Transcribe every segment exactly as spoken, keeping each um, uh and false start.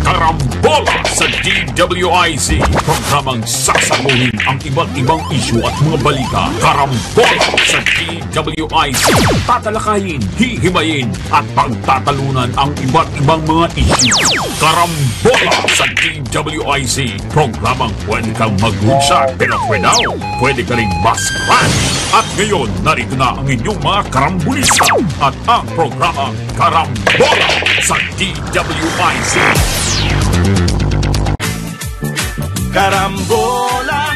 Karambola sa D W I Z. Programang sasaguhin ang iba't ibang isyu at mga balita. Karambola sa D W I Z. Tatalakayin, hihimayin at pagtatalunan ang iba't ibang mga isyu. Karambola sa D W I Z. Programang pwede kang mag-unsa pero for now, pwede ka rin mas-crash. At ngayon, narito na ang inyong mga karambulista at ang programang Karambola sa D W I Z. Karambola.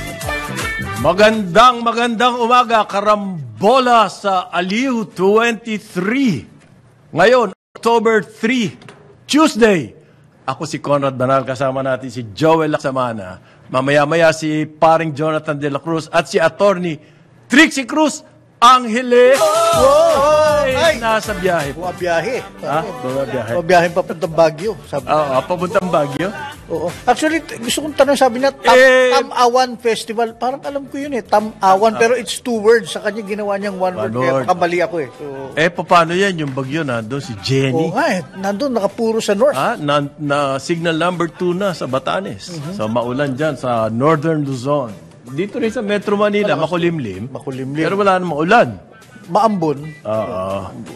Magandang magandang umaga, Karambola sa Aliw twenty-three. Ngayon, October third, Tuesday. Ako si Conrad Banal, kasama natin si Joel Laksamana. Mamaya-maya si paring Jonathan De La Cruz at si attorney Trixie Cruz Angeles. Oh, ay, nasa biyahe. Bumabiyahe. Ha? Bumabiyahe. Bumabiyahe papuntang Baguio. Sabi Oo, oh, papuntang Baguio. Oo. Actually, gusto kong tanong, sabi niya, Tam, Eh, Tam-awan Festival. Parang alam ko yun eh, Tam-awan. Pero it's two words. Sa kanya ginawa niyang one, One word. Kaya word. makamali ako eh. So, Eh, paano yan? Yung Bagyo na doon, si Jenny. oo nga eh. Nandun, nakapuro sa north. Ah, na, na signal number two na sa Batanes. So, maulan dyan sa Northern Luzon. Dito rin sa Metro Manila, makulimlim. Makulimlim. Pero wala namang ulan. Maambon. Oo.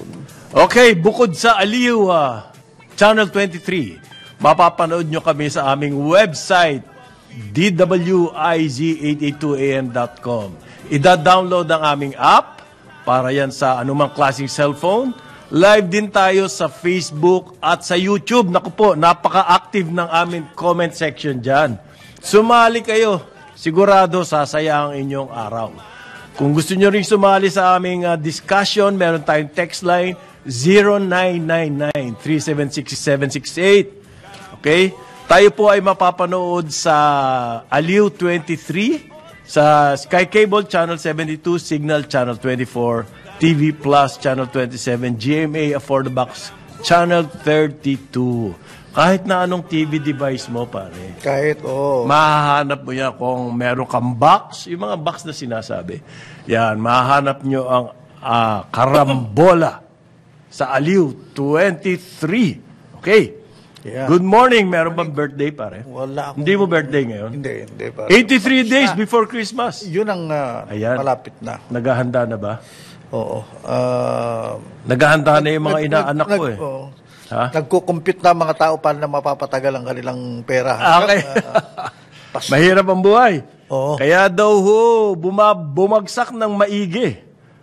Okay, bukod sa Aliw, ah, Channel twenty-three, mapapanood nyo kami sa aming website, D W I Z eight eighty-two A M dot com. Ida-download ang aming app para yan sa anumang klaseng cellphone. Live din tayo sa Facebook at sa YouTube. Naku po, napaka-active ng aming comment section dyan. Sumali kayo. Sigurado sasaya ang inyong araw. Kung gusto nyo rin sumali sa aming uh, discussion, meron tayong text line zero nine nine nine, three seven six, seven six eight. Okay? Tayo po ay mapapanood sa Aliw twenty-three, sa Sky Cable Channel seventy-two, Signal Channel twenty-four, T V Plus Channel twenty-seven, G M A Affordabox Channel thirty-two. Kahit na anong T V device mo, pare. Kahit, oo. Mahahanap mo yan kung meron kang box, yung mga box na sinasabi. Yan, mahahanap nyo ang uh, Karambola sa Aliw twenty-three. Okay. Yeah. Good morning. Meron bang birthday, pare? Wala akong- Hindi mo birthday ngayon? Hindi, hindi. Para. eighty-three days before Christmas. Yun ang uh, Ayan. malapit na. Naghahanda na ba? Oo. Uh, Naghahanda na yung mga nag- inaanak nag- ko eh. oo. Ha? Nagko-compute na mga tao paano na mapapatagal ang kanilang pera. Okay. Uh, pas- Mahirap ang buhay. Oo. Kaya daw ho, buma, bumagsak ng maigi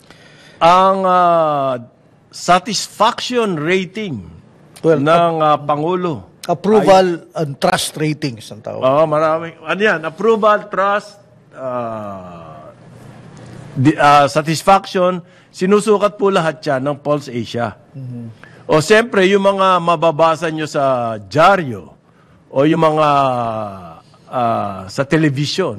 ang ah, satisfaction rating Well, ng ah, Pangulo. approval and trust ratings ang tawag. Oo, maraming. Ano yan? Approval, trust, ah, di, ah, satisfaction. Sinusukat po lahat yan ng Pulse Asia. O siyempre, yung mga mababasa nyo sa dyaryo o yung mga ah, sa television,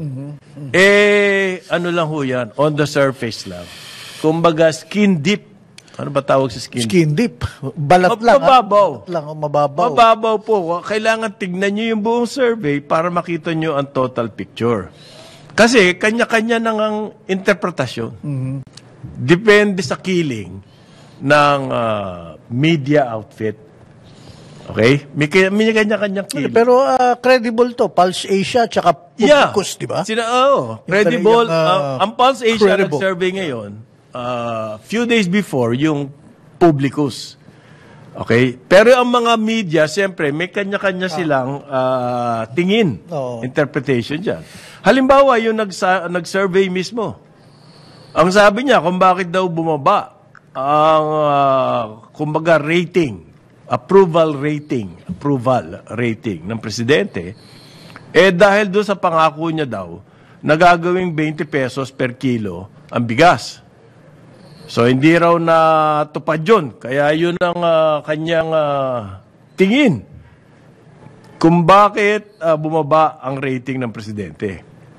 eh, ano lang ho yan, on the surface lang. Kumbaga, skin deep. Ano ba tawag sa skin deep? Skin deep. Balat lang. ha? Mababaw. Balat lang, oh, mababaw. Mababaw po. Kailangan tignan nyo yung buong survey para makita nyo ang total picture. Kasi, kanya-kanya nang ang interpretasyon. Depende sa killing ng ah, media outfit. Okay? May, kaya- may kanya-kanyang killing. Pero ah, credible to. Pulse Asia tsaka Publicus, di ba? Sina, oh, credible. talagang, ah, Ah, ang Pulse Asia credible. nag-survey ngayon, uh, few days before, yung Publicus. Okay? Pero ang mga media, siyempre, may kanya-kanya silang ah, tingin, Oo. interpretation dyan. Halimbawa, yung nagsa- nag-survey mismo. Ang sabi niya, kung bakit daw bumaba ang, ah, kumbaga, rating, approval rating, approval rating ng presidente, eh dahil doon sa pangako niya daw, nagagawing twenty pesos per kilo ang bigas. So, hindi raw na tupad yun. Kaya yun ang ah, kanyang ah, tingin kung bakit ah, bumaba ang rating ng presidente.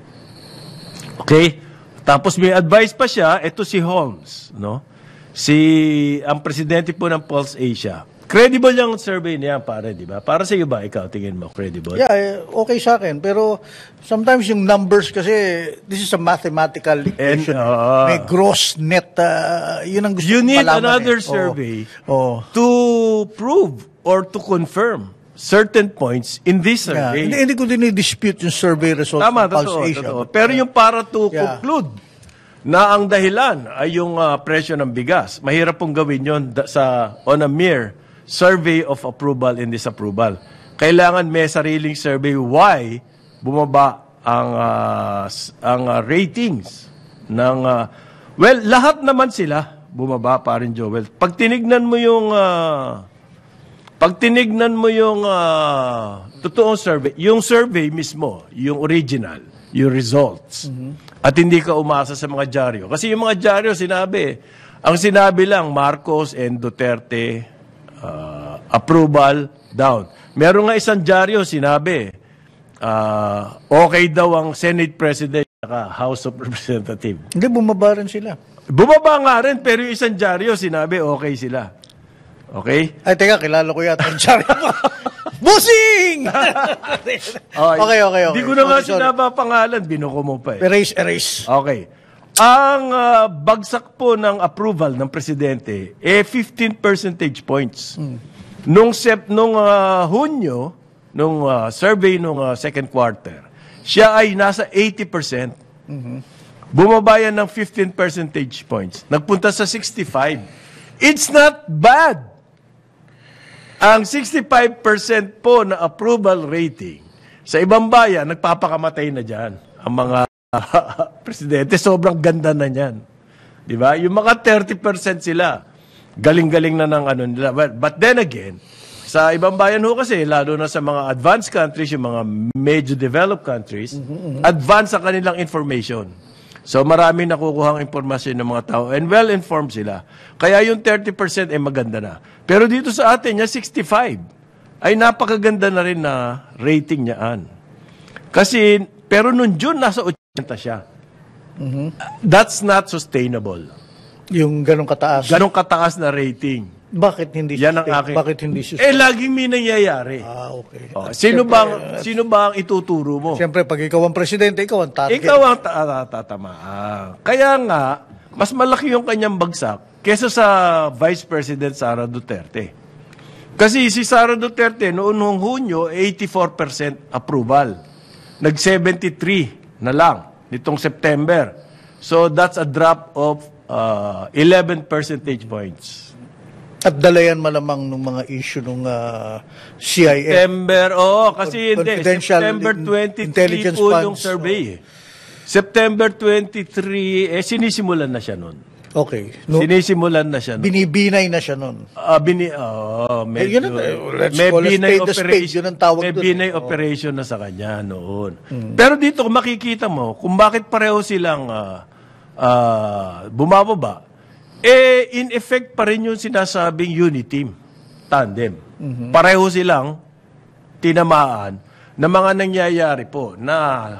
Okay? Tapos may advice pa siya, ito si Holmes, no? Si, ang presidente po ng Pulse Asia. Credible yung survey niya, pare, di ba? Para sa iyo ba, ikaw, tingin mo, credible? Yeah, eh, okay sa akin. Pero sometimes yung numbers kasi, this is a mathematical equation. And, uh, May gross, net, uh, yun ang gusto You kong need malaman another eh. survey Oo. Oo. to prove or to confirm certain points in this Yeah. survey. Hindi, hindi ko din i-dispute yung survey results Tama, ng Pulse totoo, Asia. totoo. But, Pero yung para to Yeah. conclude na ang dahilan ay yung ah, presyo ng bigas, mahirap pong gawin yon da- sa on a mere survey of approval and disapproval. Kailangan may sariling survey why bumaba ang ah, s- ang ah, ratings ng ah, well, lahat naman sila bumaba, parin Joel. Pag tinignan mo yung ah, pag tinignan mo yung ah, totoong survey, yung survey mismo, yung original, yung results, at hindi ka umasa sa mga dyaryo. Kasi yung mga dyaryo, sinabi, ang sinabi lang, Marcos and Duterte, ah, approval, down. Meron nga isang dyaryo, sinabi, ah, okay daw ang Senate President at House of Representatives. hindi, bumaba rin sila. Bumaba nga rin, pero yung isang dyaryo, sinabi, okay sila. Okay? Ay, teka, kilala ko yata yung Chari. Busing! okay, okay, okay. Hindi ko na nga Sorry, sorry. sinaba pangalan, binuko mo pa eh. Erase, erase. Okay. Ang ah, bagsak po ng approval ng presidente, eh fifteen percentage points. Nung sep, nung ah, Hunyo, nung ah, survey nung ah, second quarter, siya ay nasa eighty percent. Bumaba yan ng fifteen percentage points. Nagpunta sa sixty-five. It's not bad. Ang sixty-five percent po na approval rating, sa ibang bayan, nagpapakamatay na dyan. Ang mga presidente, sobrang ganda na niyan. Di ba? Yung mga thirty percent sila, galing-galing na ng ano nila. But, but then again, sa ibang bayan ho kasi, lalo na sa mga advanced countries, yung mga medyo developed countries, advanced ang kanilang information. So marami nakukuhang impormasyon ng mga tao and well-informed sila. Kaya yung thirty percent ay maganda na. Pero dito sa atin, yung sixty-five, ay napakaganda na rin na rating niyaan. Kasi, pero nung June, nasa eighty siya. That's not sustainable. Yung ganong kataas. Ganong kataas na rating. Bakit hindi Yan ang sustain? aking... Bakit hindi Eh, sustain? laging may nangyayari. Ah, okay. Oh, At sino syempre, bang sino ba ang ituturo mo? Siyempre, pag ikaw ang presidente, ikaw ang target. Ikaw ang ta- ta- tatamaan. Kaya nga, mas malaki yung kanyang bagsak kesa sa Vice President Sara Duterte. Kasi si Sara Duterte, noon noong Hunyo, eighty-four percent approval. Nag-seventy-three na lang nitong September. So that's a drop of uh, eleven percentage points. At dalayan malamang ng mga issue ng uh, C I A. September, oo, kasi hindi. Confidential September in- twenty-three intelligence po funds, yung survey. eh. September twenty-three, eh, sinisimulan na siya nun. Okay. No, Sinisimulan na siya nun. binibinay na siya nun. Ah, bini, oh, Eh, medyo, yun ang- eh, let's may call a binay spade a spade, operation, yun ang tawag may dun. binay Oo. operation na sa kanya noon. Pero dito, kung makikita mo, kung bakit pareho silang ah, ah, bumababa, eh, in effect pa rin yung sinasabing unity tandem. Pareho silang tinamaan na mga nangyayari po na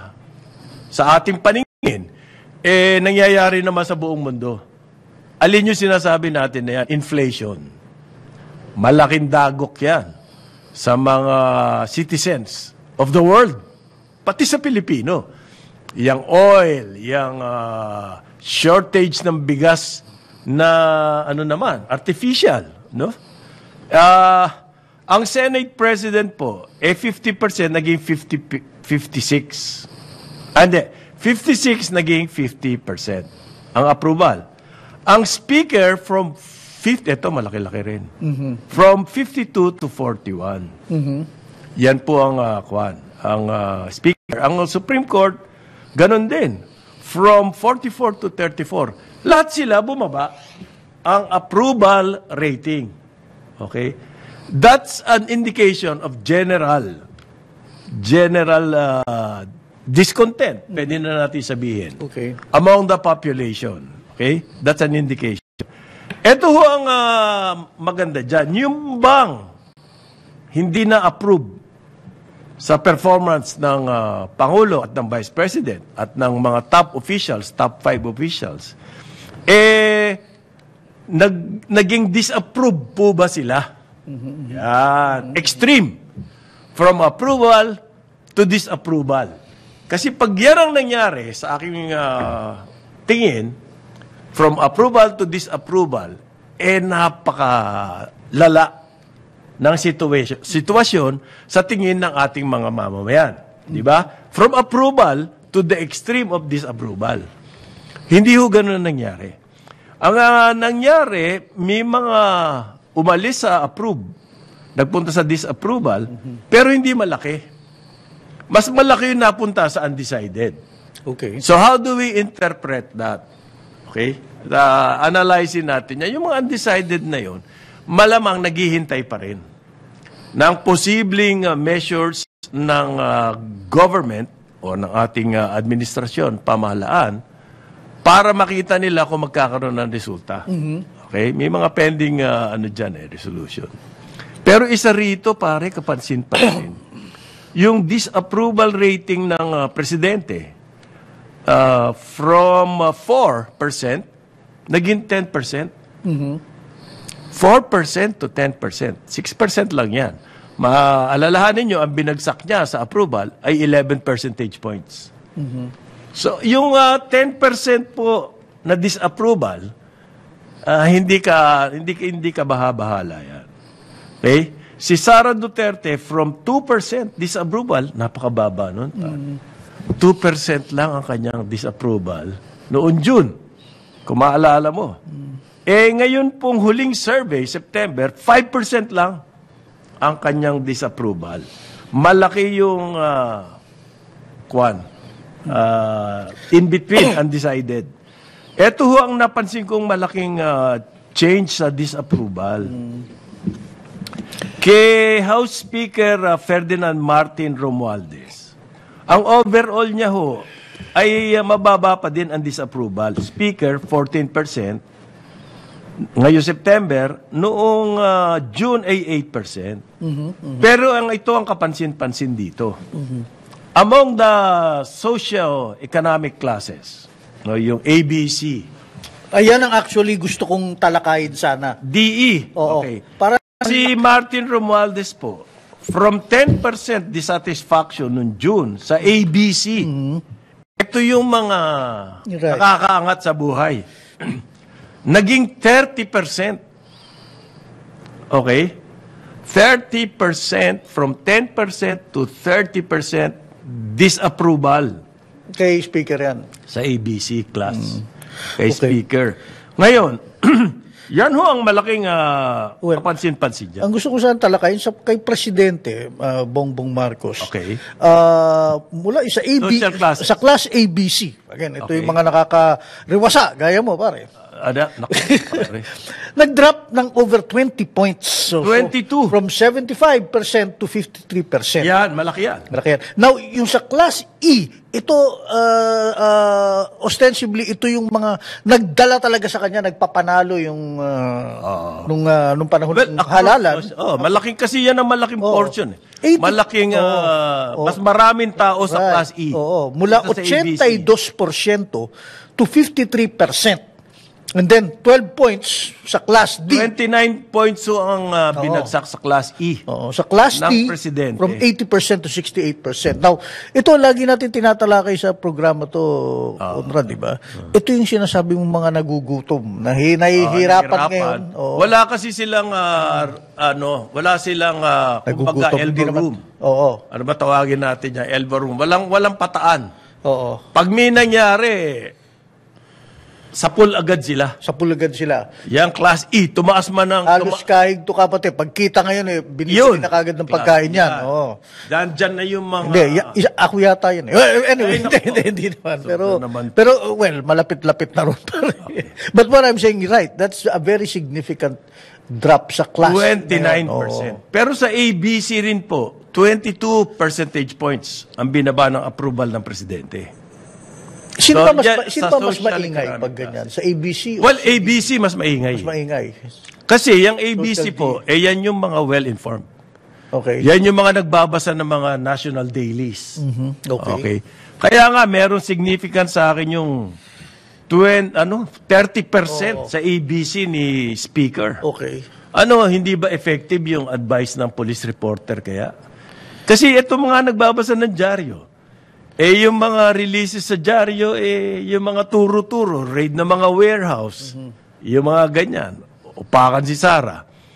sa ating paningin, eh, nangyayari naman sa buong mundo. Alin yung sinasabi natin na yan? Inflation. Malaking dagok yan sa mga citizens of the world, pati sa Pilipino. Yang oil, yang ah, shortage ng bigas na ano naman, artificial, no? Ah, ang Senate President po, eh fifty percent naging fifty, fifty-six. Ah, hindi, fifty-six naging fifty percent ang approval. Ang speaker from fifty, ito malaki-laki rin. From fifty-two to forty-one. Yan po ang uh, kwan, ang uh, speaker. Ang Supreme Court, ganun din. From forty-four to thirty-four. Lahat sila bumaba ang approval rating. Okay? That's an indication of general general uh, discontent. Pwede na natin sabihin. Okay. Among the population. Okay? That's an indication. Ito ho ang uh, maganda dyan. Yung bang hindi na-approve sa performance ng uh, Pangulo at ng Vice President at ng mga top officials, top five officials, eh, nag, naging disapprove po ba sila? Yan. Extreme. From approval to disapproval. Kasi pag yan ang nangyari sa aking uh, tingin, from approval to disapproval, eh napaka lala ng sitwasyon, sitwasyon sa tingin ng ating mga mamamayan. Di ba? From approval to the extreme of disapproval. Hindi ho ganun nangyari. Ang uh, nangyari, may mga umalis sa approve, nagpunta sa disapproval, mm-hmm. pero hindi malaki. Mas malaki yung napunta sa undecided. Okay. So how do we interpret that? Okay? Uh, analyzing natin yan. Yung mga undecided na yun, malamang naghihintay pa rin ng posibleng uh, measures ng uh, government o ng ating uh, administrasyon, pamahalaan, para makita nila kung magkakaroon ng resulta. Mm-hmm. Okay? May mga pending uh, ano dyan eh, resolution. Pero isa rito, pare, kapansin-pansin, yung disapproval rating ng uh, presidente uh, from uh, four percent naging ten percent. Mm-hmm. four percent to ten percent. six percent lang yan. Maalalahanin nyo, ang binagsak niya sa approval ay eleven percentage points. Mm-hmm. So, yung uh, ten percent po na disapproval, uh, hindi ka hindi hindi ka baha-bahala yan. Okay? Si Sara Duterte from two percent disapproval, napakababa nun. Mm. two percent lang ang kanyang disapproval noon June. Kung maalala mo. Mm. Eh ngayon pong huling survey, September, five percent lang ang kanyang disapproval. Malaki yung uh, kwan. Uh, in between, undecided. Ito ho ang napansin kong malaking uh, change sa disapproval. Mm. Kay House Speaker uh, Ferdinand Martin Romualdez, ang overall niya ho ay uh, mababa pa din ang disapproval. Speaker, fourteen percent. Ngayong September, noong uh, June ay eight percent. Mm-hmm, mm-hmm. Pero ang ito ang kapansin-pansin dito. Mm-hmm. Among the socio-economic classes, no, yung A B C. Ayan ang actually gusto kong talakayin sana. D E. Oo. Okay. Para si Martin Romualdez po, from ten percent dissatisfaction noong June sa A B C, mm-hmm. ito yung mga right. nakakaangat sa buhay. Naging thirty percent. Okay? thirty percent from ten percent to thirty percent disapproval. Kay Speaker yan. Sa A B C class. Mm. Kay okay. Speaker. Ngayon, yan ho ang malaking uh, well, kapansin-pansin dyan. Ang gusto ko saan talakayin sa kay Presidente uh, Bongbong Marcos. Okay. Uh, mula sa A B sa class A B C. Again, ito okay. yung mga nakakariwasa. Gaya mo, pare. Ada, naku, pare. Nag-drop ng over twenty points. So, twenty-two. So, from seventy-five percent to fifty-three percent. Yan, malaki yan. Malaki yan. Now, yung sa Class E, ito, uh, uh, ostensibly, ito yung mga nagdala talaga sa kanya, nagpapanalo yung uh, uh, nung, uh, nung panahon well, ng halalan. Oh, malaking kasi yan ang malaking oh, portion. eighty, malaking, uh, oh, mas maraming tao right. sa Class E. Oo, mula eighty-two percent to fifty-three percent. And then, twelve points sa Class D. twenty-nine points so ang uh, binagsak sa Class E. Oo, sa Class D, presidente. From eighty percent to sixty-eight percent. Now, ito lagi natin tinatalakay sa programa to, uh, Conrad, di ba? Uh, ito yung sinasabi mong mga nagugutom, na nahihirapan uh, ngayon. Oo. Wala kasi silang, uh, ano, wala silang, uh, kumbaga, elbow room. Oo. Ano ba tawagin natin yan? Elbow room. Walang, walang pataan. Oo. Pag may nangyari, sa pool agad sila. Sa pool agad sila. Yang Class E, tumaas man ng... Halos tuma- kahig to kapatid. Pagkita ngayon eh, binibili na kagad ng pagkain yan. Oo. Diyan, diyan na yung mga... Hindi, y- isa, ako yata yun eh. Well, anyway, hindi, hindi, hindi naman. Pero, naman. pero well, malapit-lapit na ron. Okay. But what I'm saying, right, that's a very significant drop sa Class twenty-nine percent. Oh. Pero sa A B C rin po, twenty-two percentage points ang binaba ng approval ng presidente. Sino so, pa mas, yeah, sino pa mas maingay pag ganyan? Sa A B C? Well, A B C mas maingay. Mas maingay. Kasi yung A B C po, eh yan yung mga well-informed. Okay. Yan yung mga nagbabasa ng mga national dailies. Mm-hmm. Okay. Okay. Kaya nga, meron significant sa akin yung twenty, ano, thirty percent oh. sa A B C ni Speaker. Okay. Ano, hindi ba effective yung advice ng police reporter kaya? Kasi ito mga nagbabasa ng dyaryo. Eh, yung mga releases sa dyaryo, eh, yung mga turo-turo, raid na mga warehouse, mm-hmm. yung mga ganyan, upakan si Sara.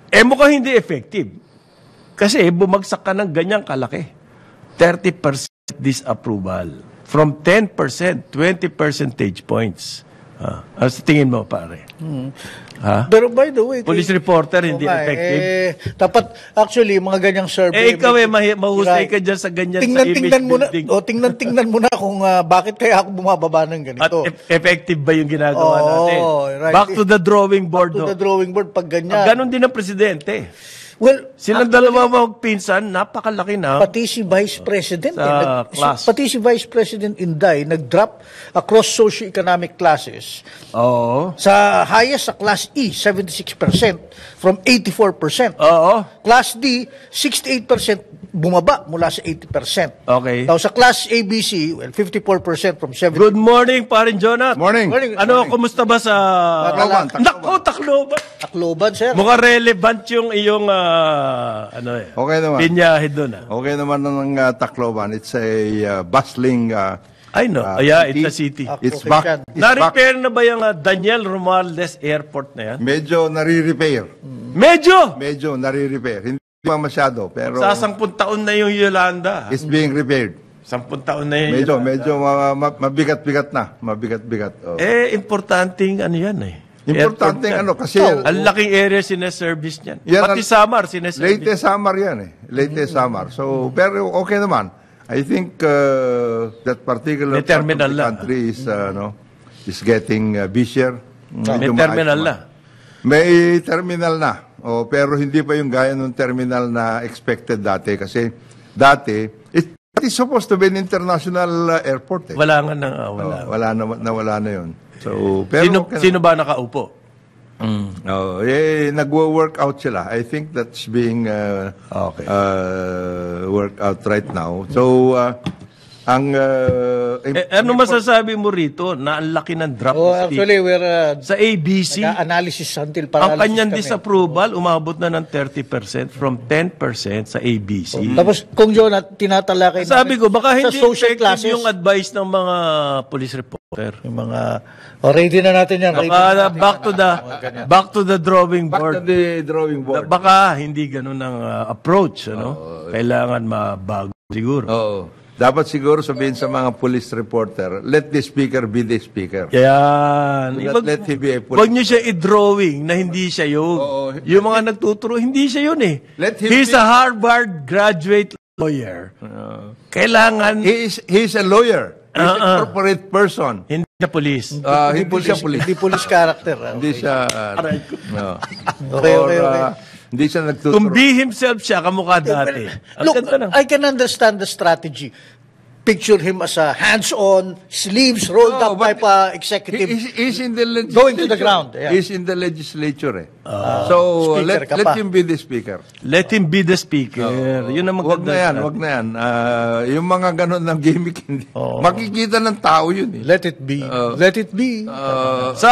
Eh mukhang hindi effective. Kasi bumagsak ka ng ganyang kalaki. thirty percent disapproval. From ten percent, twenty percentage points. Ah, ano sa tingin mo, pare? Hmm. Ha? Pero by the way, Police kay- reporter, hindi Oo nga, effective? Eh, dapat, actually, mga ganyang survey. Eh, ikaw eh, mahi- mahusay Right. ka dyan sa ganyan tingnan, sa image tingnan muna, building. o tingnan, tingnan muna kung ah, bakit kaya ako bumababa ng At ganito. eff- effective ba yung ginagawa Oo, natin? right. Back to the drawing board. to no? the drawing board, pag ganyan. Ganon din ang presidente. Well, Silang dalawa magpinsan, napakalaki na. pati si Vice President, Sa eh, nag- class. pati si Vice President Inday, nag-drop across socio-economic classes. Oo. Sa highest, sa Class E, seventy-six percent from eighty-four percent. Oo. Class D, sixty-eight percent bumaba mula sa eighty percent. Okay. Now, sa Class A B C, well, fifty-four percent from seventy. Good morning, parin Jonat. Morning. Morning. Ano, kumusta ba sa... Tacloban, Tacloban. Naku, Tacloban. Tacloban, sir. Mukhang relevant yung iyong, ah, ano eh, Okay naman. pinyahe doon. Ah. Okay naman ng uh, Tacloban. It's a uh, bustling... Uh, I know. uh, yeah, city. it's a city. Ah, It's okay, back. siyan. It's back. Na-repair na ba yung ah, Daniel Romualdez Airport na yan? Medyo nare-repair. Medyo! Medyo nare-repair. Hindi pa masyado, pero Sa sampung taon na yung Yolanda. it's being repaired. Sampung taon na yung Medyo, Yolanda. medyo ma- ma- mabigat-bigat na. Mabigat-bigat. Oh. Eh, importanteng ano yan eh. Importante Airport yan. ano, kasi Ang laking area sineservice niyan. Yan Pati ang- Samar sineservice. latest summer yan eh. Latest summer. So, pero okay naman. I think uh, that particular May terminal part of the na. country is, uh, no, is getting uh, busier. May Medyo terminal maayos na. naman. May terminal na. Oh, pero hindi pa yung gaya ng terminal na expected dati. Kasi dati, it, it is supposed to be an international uh, airport. Eh. Wala nga na, ah, wala. Oh, wala na, nawala na yun. So, pero Sino, okay na. sino ba nakaupo? Oh, eh, nagwo-work out sila. I think that's being uh, Okay. uh, worked out right now. So, uh, ang... Uh, Eh, ano masasabi mo rito na ang laki ng drop Oh, sa- actually, we're uh, sa A B C? analysis until Ang paralysis kanyang kami. disapproval, umabot na ng thirty percent from ten percent sa A B C. Tapos, kung John, at tinatalakay Sabi ko, baka sa hindi social effective classes, yung advice ng mga police reporter. yung mga, oh, ready na natin yan. Ready na Baka natin. back to the back to the drawing back to board. the drawing board. Baka hindi ganun ang uh, approach, ano? Kailangan mabago siguro. Oo. Dapat siguro sabihin sa mga police reporter, let the speaker be the speaker. Yan. Do not Wag, let him be a police. wag niyo siya i-drawing na hindi siya yun. Oo. Yung mga nagtuturo, hindi siya yun eh. Let him He's be- a Harvard graduate lawyer. Kailangan, He is, he is a lawyer. He's Uh-uh. a corporate person. hindi siya police. Uh, hindi siya police. Hindi police character. ah. Hindi siya... Uh, no. Okay, Or, okay, okay. uh, hindi siya nagtuturo. Kung be himself siya, kamukha dati. Ang Look, ganda ng- I can understand the strategy. Picture him as a hands-on, sleeves rolled No, up but type uh, He executive. is, he's in the legislature. Going to the ground, yeah. He's in the legislature eh. so, Speaker let, ka let pa. him be the speaker. Let him be the speaker. Yun ang Wag maganda. na yan, wag na yan. Ah, yung mga ganun ng gimmick, hindi. Makikita ng tao yun eh. Let it be. Let it be. Sa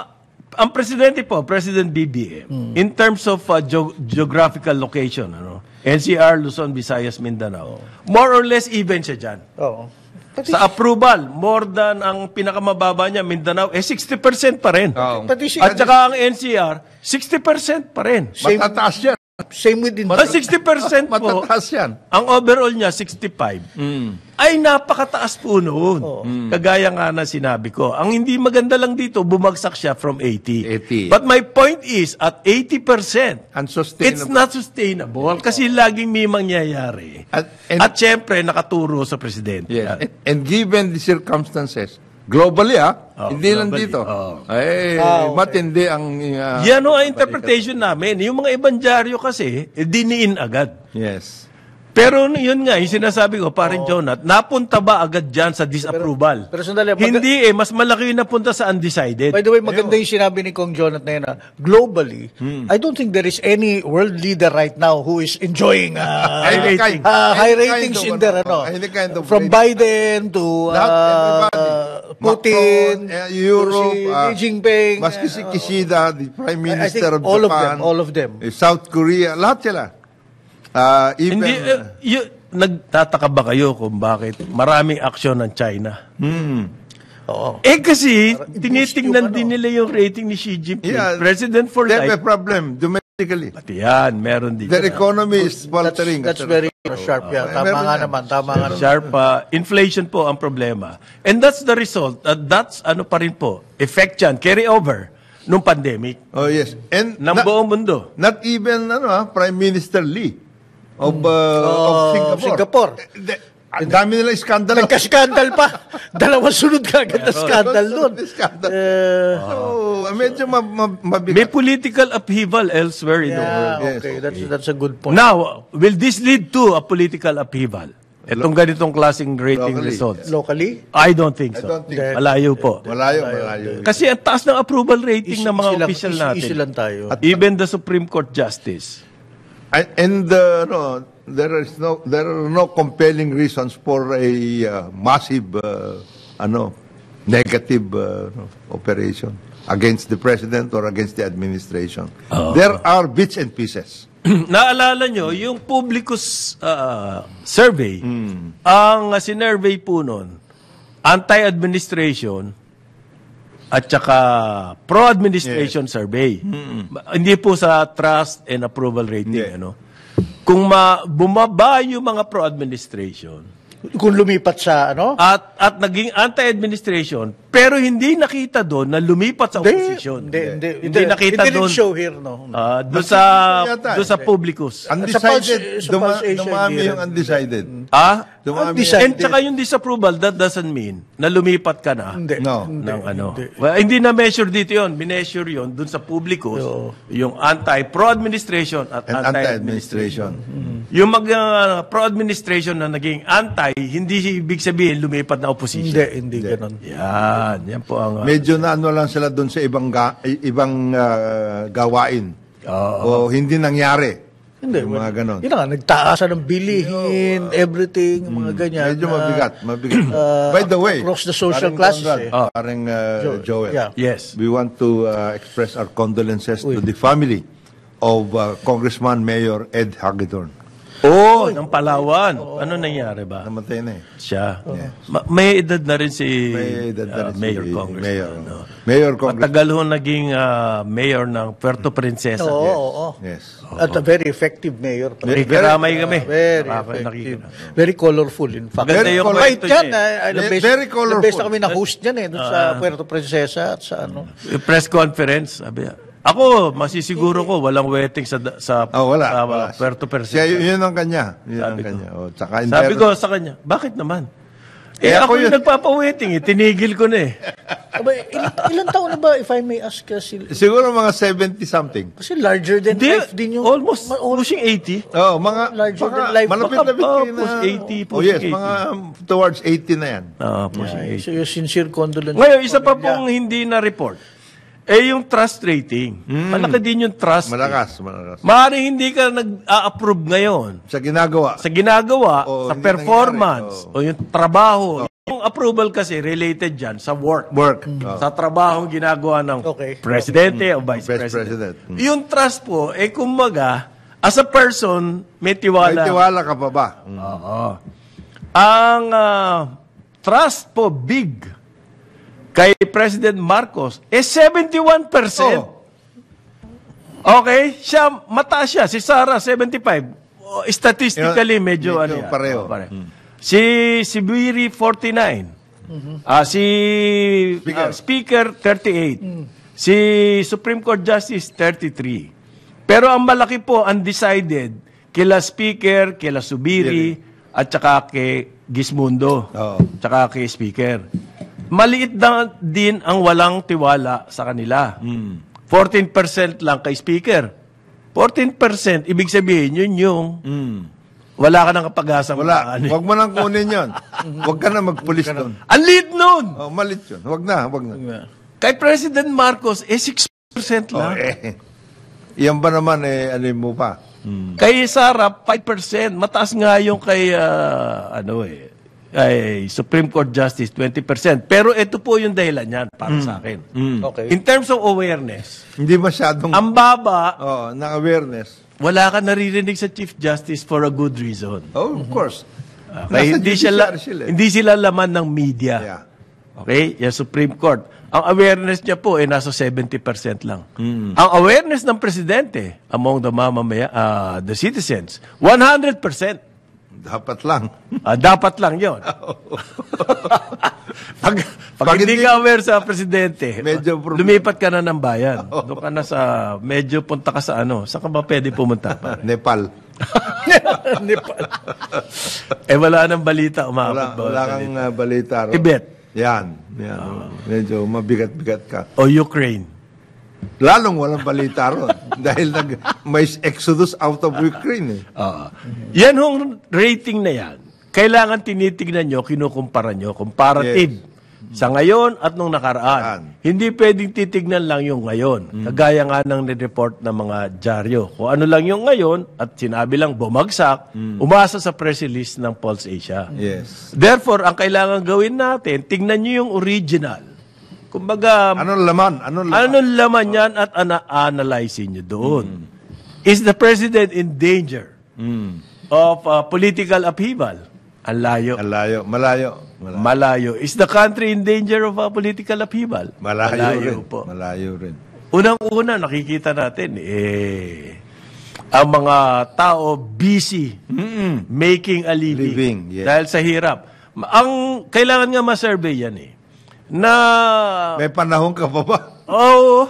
ang presidente po, President B B M, in terms of uh, geo- geographical location, ano, N C R, Luzon, Visayas, Mindanao, more or less even siya dyan. Oo. Pati, Sa approval, more than ang pinakamababa niya, Mindanao, eh sixty percent pa rin. Oo. pati si, At saka ang N C R, sixty percent pa rin. same, Matataas yan. same with Sa sixty percent po, Matataas yan. ang overall niya, sixty-five, ay napakataas po noon. Kagaya nga na sinabi ko. Ang hindi maganda lang dito, bumagsak siya from eighty. eighty. But my point is, at eighty percent, Unsustainable. it's not sustainable kasi laging may mangyayari. At- At, and- syempre, nakaturo sa presidente. Yes. And, and given the circumstances, globally ah, Oh, hindi lang globally. dito. Oh. Ay, Ah, okay. matindi ang... Uh, Yan o ang interpretation namin. Yung mga ibang dyaryo kasi, eh, diniin agad. Yes. Pero yun nga, yung sinasabi ko, parin Jonat, napunta ba agad dyan sa disapproval? Pero- pero sandali, mag- Hindi eh, mas malaki yung napunta sa undecided. By the way, maganda yung sinabi ni Kong Jonat na yun. ah. Globally, I don't think there is any world leader right now who is enjoying uh, Any rating. kind- uh, high any ratings kind in of there. ano, Ano? any kind of From rating. Biden to Lahat, uh, everybody. Putin, Macron, eh, Europe, to si ah, Xi Jinping. Maski si Kishida, the Prime I- I Minister think of all of Japan. them, all of them. eh, South Korea, lahat sila. Uh, even, Hindi, eh, y- nagtataka ba kayo kung bakit maraming aksyon ng China? Oo. Eh kasi, i-boost tinitingnan yung din ano. nila yung rating ni Xi Jinping. Yeah, President for they have a life. problem. drastically. At yan, meron dito. Their economy is faltering. That's very sharp. Yeah. Tama meron nga yan. naman. Tama nga naman. Sharp, uh, inflation po ang problema. And that's the result. Uh, that's ano pa rin po, effect yan, carry over nung pandemic Oh, yes. And ng na- buong mundo. not even ano, ah, Prime Minister Lee of, uh, of Oh, Singapore. Singapore. Eh, de- Ang dami nila iskandalo. Nagka-scandal pa. Dalawang sunod ka agad na scandal doon. Iskandalo. Eh, So, medyo ma- ma- mabigat. May political upheaval elsewhere in the world. yeah, Yes, okay. That's, that's a good point. Now, will this lead to a political upheaval? Itong ganitong klaseng rating Locally. results. Locally? I don't think so. I don't think so. Malayo po. Malayo, malayo. Kasi ang taas ng approval rating ng mga Easy lang- official easy- natin. easy lang tayo. Even the Supreme Court Justice. I- And uh, no, there is no there are no compelling reasons for a uh, massive uh, ano negative uh, no, operation against the president or against the administration. There are bits and pieces. Naalala nyo, yung Publicus uh, survey, ang uh, sinurvey po nun, anti-administration at saka pro-administration survey. Hindi po sa trust and approval rating. Yeah. Ano? Kung ma- bumaba yung mga pro-administration, Kung lumipat sa ano? at at naging anti-administration, pero hindi nakita doon na lumipat sa opposition. Hindi, hindi, Hindi nakita hindi doon. rin show here, no? Ah, doon sa yata, doon sa Publicus. Undecided, Pulse- sa duma- Pulse Asia, dumami hindi yung rin. undecided. Ah? Dumami Undecided. And saka yung disapproval, that doesn't mean na lumipat ka na Hindi. No. Hindi, ng ano. hindi. Well, hindi na measure dito yon, mineasure yon dun sa Publicus, yung anti-pro-administration at And anti-administration. anti-administration. Yung mag uh, pro-administration na naging anti, hindi ibig sabihin lumipat na opposition. Hindi, hindi ganun. Yan, yan po ang uh, Medyo na ano lang sila doon sa ibang ga- i- ibang uh, gawain. O hindi nangyari. Hindi. Yung mga ganon. Yun na nga, nagtaasan ng bilihin, everything, mga ganyan. Medyo na, mabigat, mabigat. uh, By the way, across the social paring classes, Conrad, eh. Ah. paring, uh, Joel, Yeah. yes. we want to uh, express our condolences to the family of uh, Congressman Mayor Ed Hagedorn. Oh, ng Palawan. Ano nangyari ba? Namatay na eh. Siya. Ma- may edad na rin si May edad na uh, rin si Mayor Congress. Mayor, ano. Mayor Congress. Matagal ho naging uh, mayor ng Puerto Princesa. Oo, oo, oo. Yes. At a very effective mayor. Nakikiramay kami. Very Nakaka- effective. nakikita. Very colorful, in fact. Maganda Very yung colorful. Kahit kwento yan, niya. ah, ilang Very beses, very ilang colorful. beses na kami na-host dyan eh, doon sa Puerto Princesa at sa ano. Yung press conference, sabi niya, ako, masisiguro ko, walang wedding sa, sa, Oh, wala. sa wala. Puerto Siya, Princesa. yun, yun ang kanya. Yun ang Sabi ko. kanya. Oh, tsaka in Sabi fairness- ko sa kanya, bakit naman? Eh, Eh, ako ako yung yun. nagpapa-wedding, eh. Tinigil ko na eh. Aba, ilan, ilan taon na ba, if I may ask, kasi, Siguro mga seventy something. kasi larger than Hindi, life din yung... almost ma- almost pushing eighty. Oh, mga Larger mga than life. malapit-lapit Baka, kayo oh, push eighty, Oh pushing yes, eighty. mga um, towards eighty na yan. Ah, pushing Ay, eighty. so yung sincere condolence. Ngayon, isa pa pong hindi na-report. Eh, yung trust rating. Malaki din yung trust. Malakas, malakas. Maaaring hindi ka nag-a-approve ngayon Sa ginagawa. sa ginagawa, O, sa hindi performance, nangyari. o yung trabaho. Yung approval kasi related dyan sa work. Work. Oh. Sa trabaho ginagawa ng Okay. presidente o vice, Vice president. President. Mm. Yung trust po, eh kumbaga, as a person, may tiwala. May tiwala ka pa ba? Oo. Ang ah, trust po, big, kay President Marcos, eh seventy-one percent. Oh. Okay? Siya, mataas siya. Si Sara, seventy-five. Oh, statistically, Yun, medyo, medyo ano yan. pareho. Oh, pare. Si, si Biri, forty-nine. Ah, si Speaker. ah, Speaker, thirty-eight. Si Supreme Court Justice, thirty-three. Pero ang malaki po, undecided, kila Speaker, kila Subiri, at saka kay Gismundo. Oo. Tsaka kay Speaker. Maliit na din ang walang tiwala sa kanila. fourteen percent lang kay Speaker. fourteen percent, ibig sabihin, yun yung wala ka nang kapag-asang Wala. maani. Huwag mo nang kunin yun. Huwag ka na magpulis doon. Ang lead nun! Oh, malit yun. Huwag na, huwag na. Kay President Marcos, eh six percent Oh, lang. eh. Yan ba naman, eh, ano mo pa? Kay Sara, five percent. Mataas nga yung kay, ah, ano eh, kay Supreme Court Justice, twenty percent. Pero ito po yung dahilan yan para sa akin. Okay. In terms of awareness, Hindi masyadong, ang baba, oh, ng awareness. wala ka naririnig sa Chief Justice for a good reason. Oh, of course. Kaya Nasa hindi, siya la- judiciary sila eh. hindi sila laman ng media. Yeah. Okay? Yung Supreme Court. Ang awareness niya po ay nasa seventy percent lang. Ang awareness ng presidente among the mamamaya, uh, the citizens, one hundred percent. Dapat lang. Ah, dapat lang yon. pag, pag, Pag hindi hindi- ka aware sa presidente, Medyo problem- lumipat ka na ng bayan. Doon ka na sa, medyo punta ka sa ano, saan ka ba pwede pumunta? Pare? Nepal. Nepal. Eh, wala nang balita umabot Wala, ba? wala kang uh, balita. ro. Tibet. Yan. yan. Medyo mabigat-bigat ka. O Ukraine. Lalong walang balita ron. Dahil nag, may exodus out of Ukraine. Eh. Oo. Yan hong rating na yan, kailangan tinitignan nyo, kinukumpara nyo, comparative. Sa ngayon at nung nakaraan. Hindi pwedeng titignan lang yung ngayon. Kagaya nga ng nireport ng mga dyaryo. Kung ano lang yung ngayon at sinabi lang bumagsak, umasa sa press release ng Pulse Asia. Yes. Therefore, ang kailangan gawin natin, tingnan nyo yung original. Kumbaga, Anong laman? Anong laman? anong laman yan at ana-analyze nyo doon? Is the president in danger of uh, political upheaval? Ang layo. Malayo. Malayo. Malayo. Malayo. Is the country in danger of uh, political upheaval? Malayo, rin. po. Malayo rin. Unang-una, nakikita natin, eh, ang mga tao busy making a living. Living, yes. Dahil sa hirap. Ma- Ang kailangan nga ma-survey yan eh. Na, May panahon ka pa ba? oh,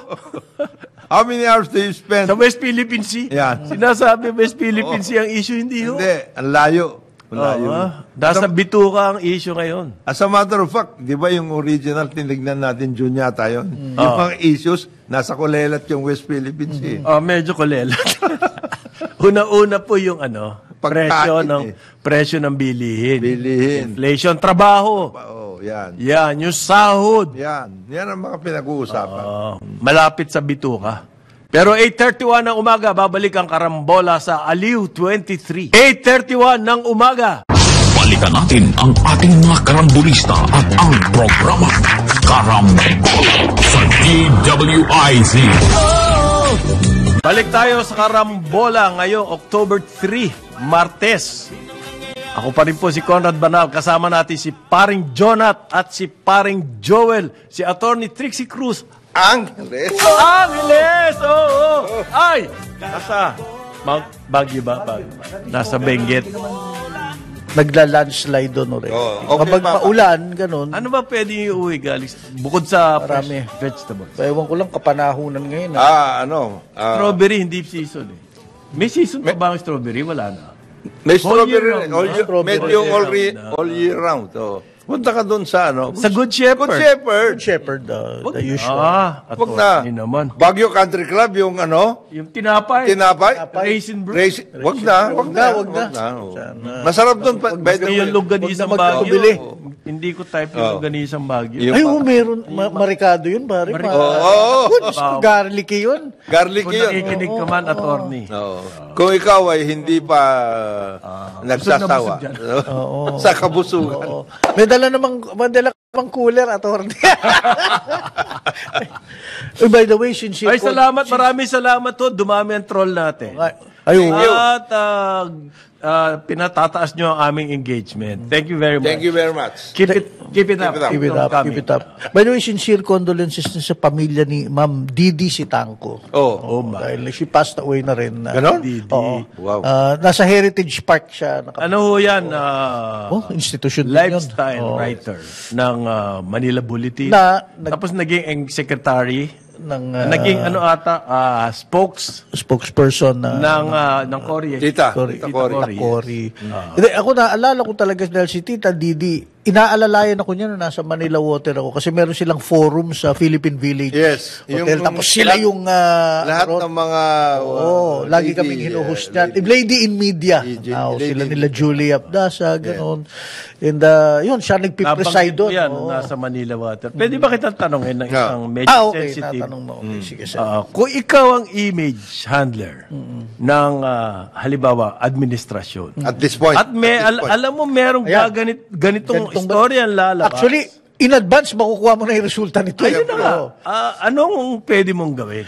How many hours do you spend? sa West Philippine Sea. Yan. Sinasabi West Philippine Sea ang issue, hindi ho. Hindi. Ang layo. Malayo. Oo. Nasa bituka ang issue ngayon. As a matter of fact, di ba yung original tinignan natin June yata yun? Mm. Yung mga issues, nasa Colelat yung West Philippines eh. Ah, medyo kulelat. Una-una po yung ano, Pagkain, presyo ng eh. presyo ng bilihin. Bilihin. Inflation, trabaho. Oh, yan. Yan, yung sahod. Yan. Yan ang mga pinag-uusapan. Ah, malapit sa bituka. Pero eight thirty-one ng umaga, babalik ang karambola sa Aliw twenty-three. eight thirty-one ng umaga. Balikan natin ang ating mga karambulista at ang programa Karambola sa D W I Z. Balik tayo sa karambola ngayong October three, Martes. Ako pa rin po si Conrad Banal. Kasama natin si Paring Jonat at si Paring Joel. Si Attorney Trixie Cruz. Angeles. Angeles! Oo! Oh, oh. Ay! Nasa Mount Baguio ba? Baguio. Nasa Benguet. Nagla-landslide doon ulit. Oo, okay, Kapag ma'am. paulan, ganun. Ano ba pwede iuwi galing? Bukod sa Marami. fresh vegetables. Ewan ko lang, kapanahunan ngayon. ah. Ah, ano? ah, Strawberry, hindi season eh. May season pa ba ang strawberry? Wala na. may Whole year strawberry. round, All ah. year, Strawberry. medyo all, All re, year round, all year round. Oh. Punta ka doon sa ano? Sa Good Shepherd. Good Shepherd. Good Shepherd, uh, the usual. Ah, at Wag na. Hindi naman. Baguio Country Club, yung ano? Yung tinapay. Tinapay? Raisin bro. Raisin. Wag na, wag na. Wag na. oh. Masarap doon. pa- By the Hindi yung way. longganisang Huwag na Baguio. magpabili. Hindi ko type yung longganisang Baguio. Yung- Ay, oo, meron. Ma- marikado yun, pare. Ma- Oo. Oh, Good, garlicky yun. garlic Kung yun. nakikinig ka man, attorney. Oo. Kung ikaw ay hindi pa nagsasawa busog na busog sa kabusugan. Oo. May dala namang, may dala namang cooler, attorney. Uy, by the way, since Ay, salamat. Maraming salamat to. Dumami ang troll natin. Ay, oo. At ah, ah, pinatataas nyo ang aming engagement. Thank you very much. Thank you very much. Keep it, keep it up. it up. Keep it up, coming. keep it up. By the way, sincere condolences din sa pamilya ni Ma'am Didi Sitangco. Oh. Oh, my. Dahil she passed away na rin. na- Ganon? Didi. Oo. Wow. Ah, nasa Heritage Park siya. Naka- Ano ho yan? ah, oh, institution din yun. lifestyle writer ng ah, Manila Bulletin. Na- nag- Tapos naging eng- secretary. Ng ah, naging ano ata, ah, spokes spokesperson na ng uh, ng Cory. Tita. Sorry, Tita Tita Cory. Cory. Cory. Hindi, ako naalala ko talaga dahil si Tita Didi, inaalalayan ako niya nung nasa Manila Water ako kasi meron silang forum sa Philippine Village Yes. Hotel. Yung- Tapos sila lahat- yung ah, Lahat ron- ng mga... Oo, uh, lagi lady, kaming hinuhost uh, niyan. lady. Lady in Media. Lady- Ah, lady sila in nila media. Julie Abdasa, gano'n. And uh, yun, siya nagpipreside Nabanggit mo doon. yan, Oo. nasa Manila Water. Pwede ba kitang tanongin ng Yeah. isang medyo Ah, okay. sensitive? Natanong mo. Okay, sige, sir. Ah, kung ikaw ang image handler ng ah, halimbawa administrasyon. At this point. At may at this al- point. alam mo merong Ayan. gaganit, ganitong, Ganitong ba- istorya ang lalabas. Actually, in advance, makukuha mo na yung resulta nito. ayun na nga. Oo. Ah, anong pwede mong gawin?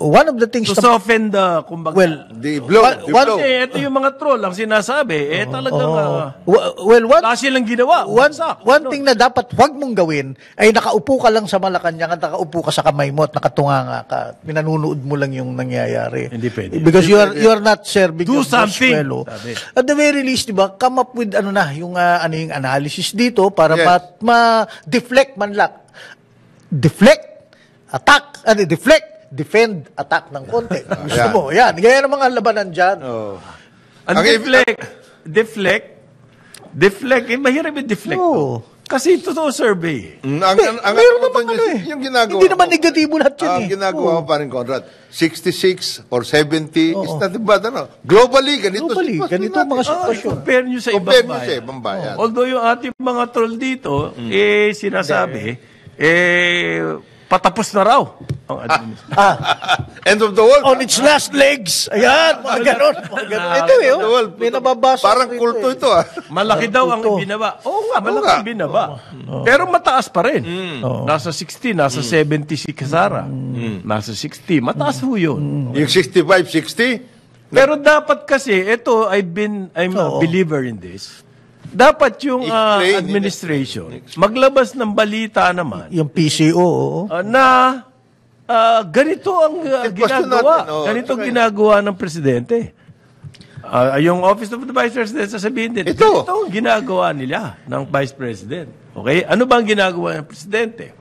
one of the things To na- soften the, kumbaga. well, The blow, One- the one- blow. eh, ito yung mga troll ang sinasabi. Eh, talagang, ah, wa- well, one, wala silang ginawa. one, Bumagsak. one thing na dapat wag mong gawin ay nakaupo ka lang sa Malacanang at nakaupo ka sa kamay mo at nakatunganga ka. Minanunood mo lang yung nangyayari. Hindi pwede. Because you are you are not serving Do your boss something. well, oh. Sabi. At the very least, di ba, come up with ano na, yung ah, ano yung analysis dito para Yes. ma- ma-deflect man lang. Deflect, attack, ano, deflect, defend, attack ng konti. Gusto yan. mo, yan. Gaya ng mga labanan dyan. Oh. Ang Ang- deflect, deflect, deflect, eh, mahirap yung deflect. Oo. to. Kasi totoo survey. Mm, ang, Hindi, ang, ang, meron ang- naman ano eh. yung ginagawa Hindi naman mo- negatibo lahat yun Ang eh. ginagawa Oo. mo pa rin, Conrad, sixty-six or seventy is nothing bad, ano? Globally, ganito. Globally, sitwasyon ganito ang natin. mga Ah, sitwasyon. compare nyo sa ibang Compare nyo bayan. sa ibang bayan. Although yung ating mga troll dito, eh, sinasabi, eh, patapos na raw ang administration. End of the world. On its last legs. Ayan, mga ganon. Mga ganon. Ito eh, End of the oh. world. May nababasa. Parang ko rito kulto eh. ito, ah. Malaki daw ang Ito. ibinaba. Oo nga, malaki nga. ang binaba. Pero mataas pa rin. Nasa sixty, nasa seventy si Casara. Nasa sixty. Mataas ho yun. Yung sixty-five, sixty, Pero dapat kasi, ito, I've been, I'm a Oo. believer in this. Dapat yung ah, Explain, administration, maglabas ng balita naman Yung P C O, oo. ah, na ah, ganito ang ah, Question ginagawa. natin, oh, ganito ang okay. ginagawa ng presidente. Ah, yung Office of the Vice President sasabihin din, Ito. ganito ang ginagawa nila ng Vice President. Okay? Ano ba ang ginagawa ng Presidente?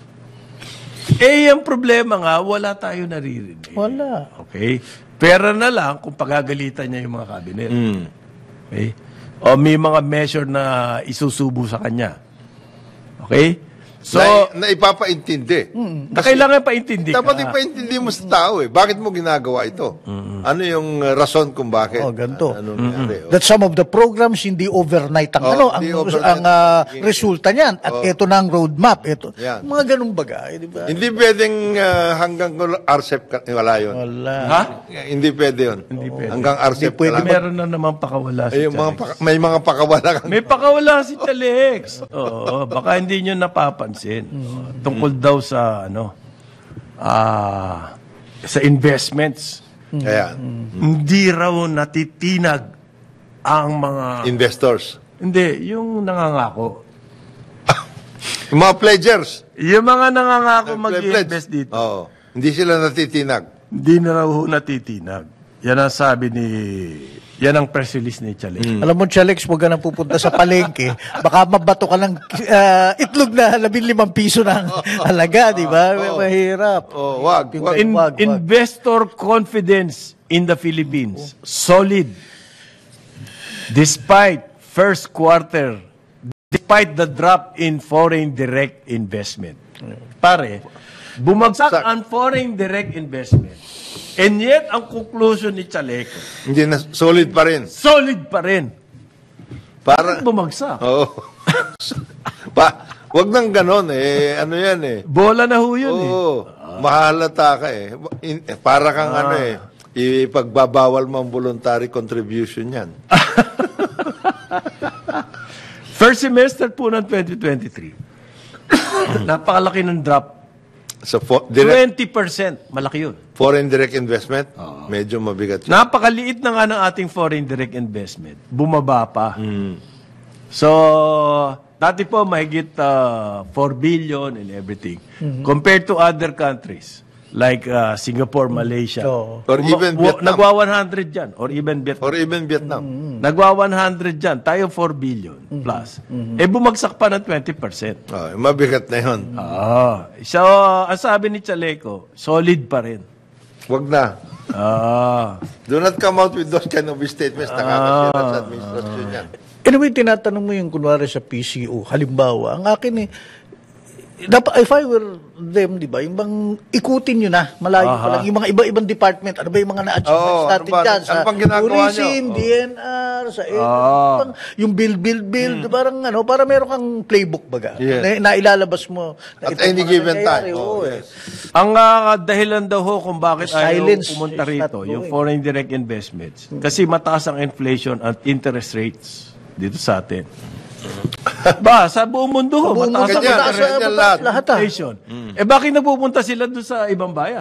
Eh, yung problema nga, wala tayo naririnig. Wala. Okay? Pera na lang kung pagagalitan niya yung mga cabinet. Okay? O may mga measure na isusubo sa kanya. Okay? So, na, na ipapaintindi. na kailangan paintindi ka. Dapat ipaintindi mo sa tao eh. Bakit mo ginagawa ito? Ano yung uh, rason kung bakit? Oh, ganito. Ano nangyari? Oh. That some of the programs hindi overnight ang Oh, ano ang hindi overnight. ang ah, resulta niyan at Oh. ito na ang roadmap ito. Yan. Mga ganung bagay, di ba? Hindi pwedeng uh, hanggang R C E P ka, wala yun. Wala. Ha? Hindi pwede yun. Hindi pwede. Hanggang R C E P Hindi pwede ka lang. Meron na naman pakawala si Ay, yung mga Chalex. paka- may mga pakawala kang... May pakawala si Chalex. Oo, baka hindi nyo napapansin. Tungkol daw sa, ano, ah, sa investments. Kaya, Hindi raw natitinag ang mga... investors. Hindi, yung nangangako. Yung mga pledgers. Yung mga nangangako Pledge. mag-invest dito, Oo. Hindi sila natitinag. hindi na raw ho natitinag. Yan ang sabi ni... Yan ang press release ni Chalex. Alam mo, Chalex, huwag ka nang pupunta sa palengke. Baka mabato ka ng ah, itlog na labing limang piso ng halaga, di ba? Mahirap. Oh, wag. wag. In, Wag, wag. investor confidence in the Philippines, solid. Despite first quarter, despite the drop in foreign direct investment. Pare, bumagsak Sak- ang foreign direct investment. And yet, ang conclusion ni Chaleco, Hindi na, solid pa rin. solid pa rin. Para, Bumagsak. oo. pa, wag nang ganon eh. Ano yan eh. Bola na ho yun eh. Oo. Mahalata ka eh. In, eh, para kang ano eh. Ipagbabawal mo ang voluntary contribution yan. First semester po ng twenty twenty-three, napakalaki ng drop. Sa fo- direct, twenty percent. Malaki yun. foreign direct investment, medyo mabigat yun. Napakaliit na nga ng ating foreign direct investment. Bumaba pa. So, dati po mahigit uh, four billion and everything. Compared to other countries like uh, Singapore, Malaysia. Oo. Or even Wa- Vietnam. Nagwa one hundred dyan. Or even Vietnam. Or even Vietnam. Nagwa one hundred dyan. Tayo four billion plus. Eh, bumagsak pa ng twenty percent. Oh, mabigat na yun. Ah. So, ang sabi ni Chaleco, solid pa rin. Wag na. Ah. Do not come out with those kind of statements. Nakakasira sa administrasyon yan. Anyway, tinatanong mo yung kunwari sa P C O. Halimbawa, ang akin eh, dapat, if I were them, di ba, yung bang ikutin nyo na, malayo pa lang, yung mga iba-ibang department, ano ba yung mga na-achievements Oo, ano natin ba- dyan, ano sa bang ginagawa tourism, nyo? D N R, sa eh, pang- yung build, build, build, parang ano, para meron kang playbook baga, Yes. na, na ilalabas mo. Na At itong any mga given nangyayari, time. oo, Oh, eh. yes. Ang uh, dahilan daw ho kung bakit ayaw Silence pumunta is not rito, yung going. foreign direct investments. Kasi mataas ang inflation at interest rates dito sa atin. Ba, sa buong mundo ho, Buong mataas ang mundo, Ganyan, mataas interest sa- ganyan mataas lahat. lahat ah. inflation. Eh bakit napupunta sila doon sa ibang bayan?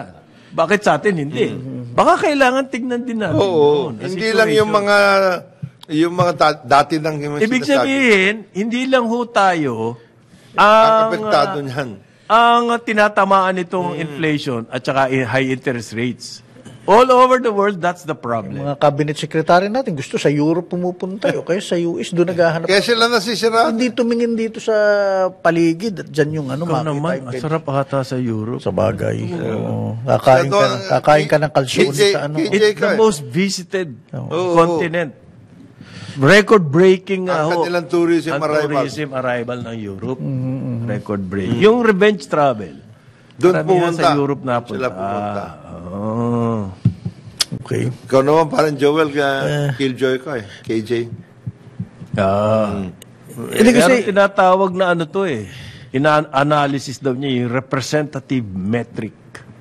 Bakit sa atin hindi? Baka kailangan tignan din natin. Oo, yun, ang hindi lang yung situation. mga yung mga ta- dati nang yung Ibig sinasabi. sabihin, hindi lang ho tayo ang ang, apektado ah, niyan. ang tinatamaan itong inflation at saka i- high interest rates. All over the world, that's the problem. Mga cabinet secretary natin, gusto sa Europe pumupunta o kaya sa U S, doon naghahanap. Kaya sila nasisira. Hindi tumingin dito sa paligid at dyan yung ano, Ikaw makita naman, yung ang sarap ata sa Europe. sa bagay. Oo. Kakain ka, ng- kakain ka ng kalsyon K J sa ano. K J It's ka the eh. most visited Oo. continent. Record-breaking nga Ang ho. kanilang tourism ang arrival. tourism arrival ng Europe. Record-breaking. Yung revenge travel. Doon karamihan pumunta. sa Europe na punta. Sila pumunta. Ah, oh. Okay. Ikaw naman parang Joel ka, Eh. Killjoy ka eh. K J. Ah. Hindi kasi, Meron tinatawag na ano to eh. Ina-analysis daw niya yung representative metric.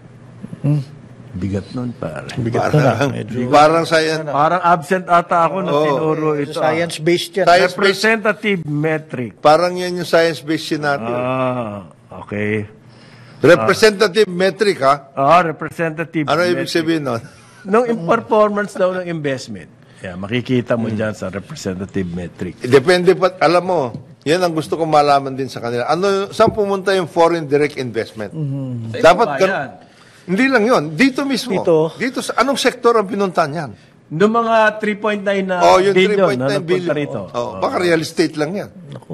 Bigat nun, pare. bigat na na. Parang, Medyo parang science, Parang absent ata ako nung Oo. tinuro ito. ah. science-based yan. Science- Representative metric. parang yan yung science-based scenario. Ah, okay. Representative metric ha? Ah, representative Ano metric. ibig sabihin nun? Nung in- performance daw ng investment. Yeah, makikita mo dyan sa representative metric. Depende pa, alam mo, yan ang gusto kong malaman din sa kanila. Ano, saan pumunta yung foreign direct investment? Dapat, Sa ibang gan- bayan. hindi lang yon dito mismo. Dito. Dito sa, anong sektor ang pinuntahan yan? Noong mga three point nine na oh, yung billion three point na nine napunta billion. rito. Oh, baka real estate lang yan.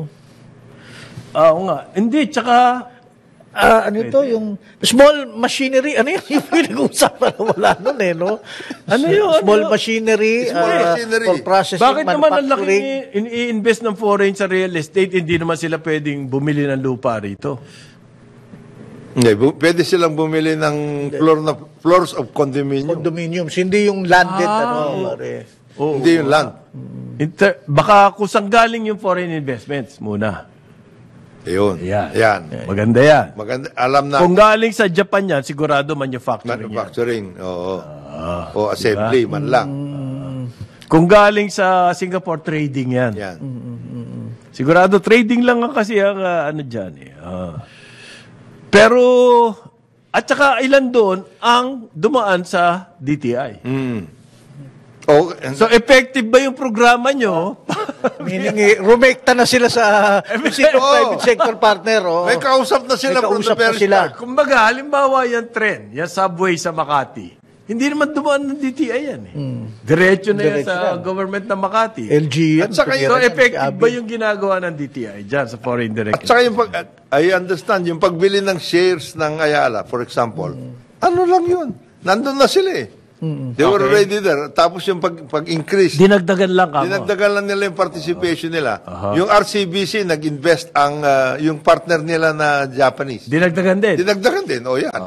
Ah, Oo nga. Hindi, tsaka Ah, ano ito, yung small machinery, ano yun, yung pinag-uusapan na wala nun eh, no? Ano yun, Small ano? machinery, Small ah, machinery. for processing, bakit naman ang laki manufacturing. i-invest ng foreign sa real estate, hindi naman sila pwedeng bumili ng lupa rito? Hindi, bu- pwede silang bumili ng floor na, floors of condominium. Condominiums, hindi yung landed, ano, pare. Oo. Hindi yung land. Inter- baka kung saan galing yung foreign investments muna. Ayun. Yan. Yan. Maganda yan. Maganda. Alam na. Kung galing sa Japan yan, sigurado manufacturing yan. Manufacturing. Oo. Ah, o assembly, man lang. Kung galing sa Singapore, trading yan. Yan. Sigurado trading lang nga kasi ang ah, ano dyan eh. Ah. Pero, at saka ilan doon ang dumaan sa D T I. Mm. Oh, and- So, effective ba yung programa nyo? Meaning, eh, rumekta na sila sa kung sino Oo. private sector partner, oh. may kausap na sila May from the kausap na very sila. start. Kumbaga, halimbawa yung trend, yung subway sa Makati. Hindi naman dumaan ng D T I yan eh. Diretso na yan Diretso sa yan. government ng Makati. L G yan. At saka So, yun, effective ba yung ginagawa ng D T I dyan sa foreign direct? At saka yung pag, I understand, yung pagbili ng shares ng Ayala, for example, ano lang yun? Nandun na sila eh. They were already there. Tapos yung pag, pag-increase, Dinagdagan lang kamo. dinagdagan lang nila yung participation nila. Yung R C B C, nag-invest ang, ah, yung partner nila na Japanese. Dinagdagan din. Dinagdagan din, o yan.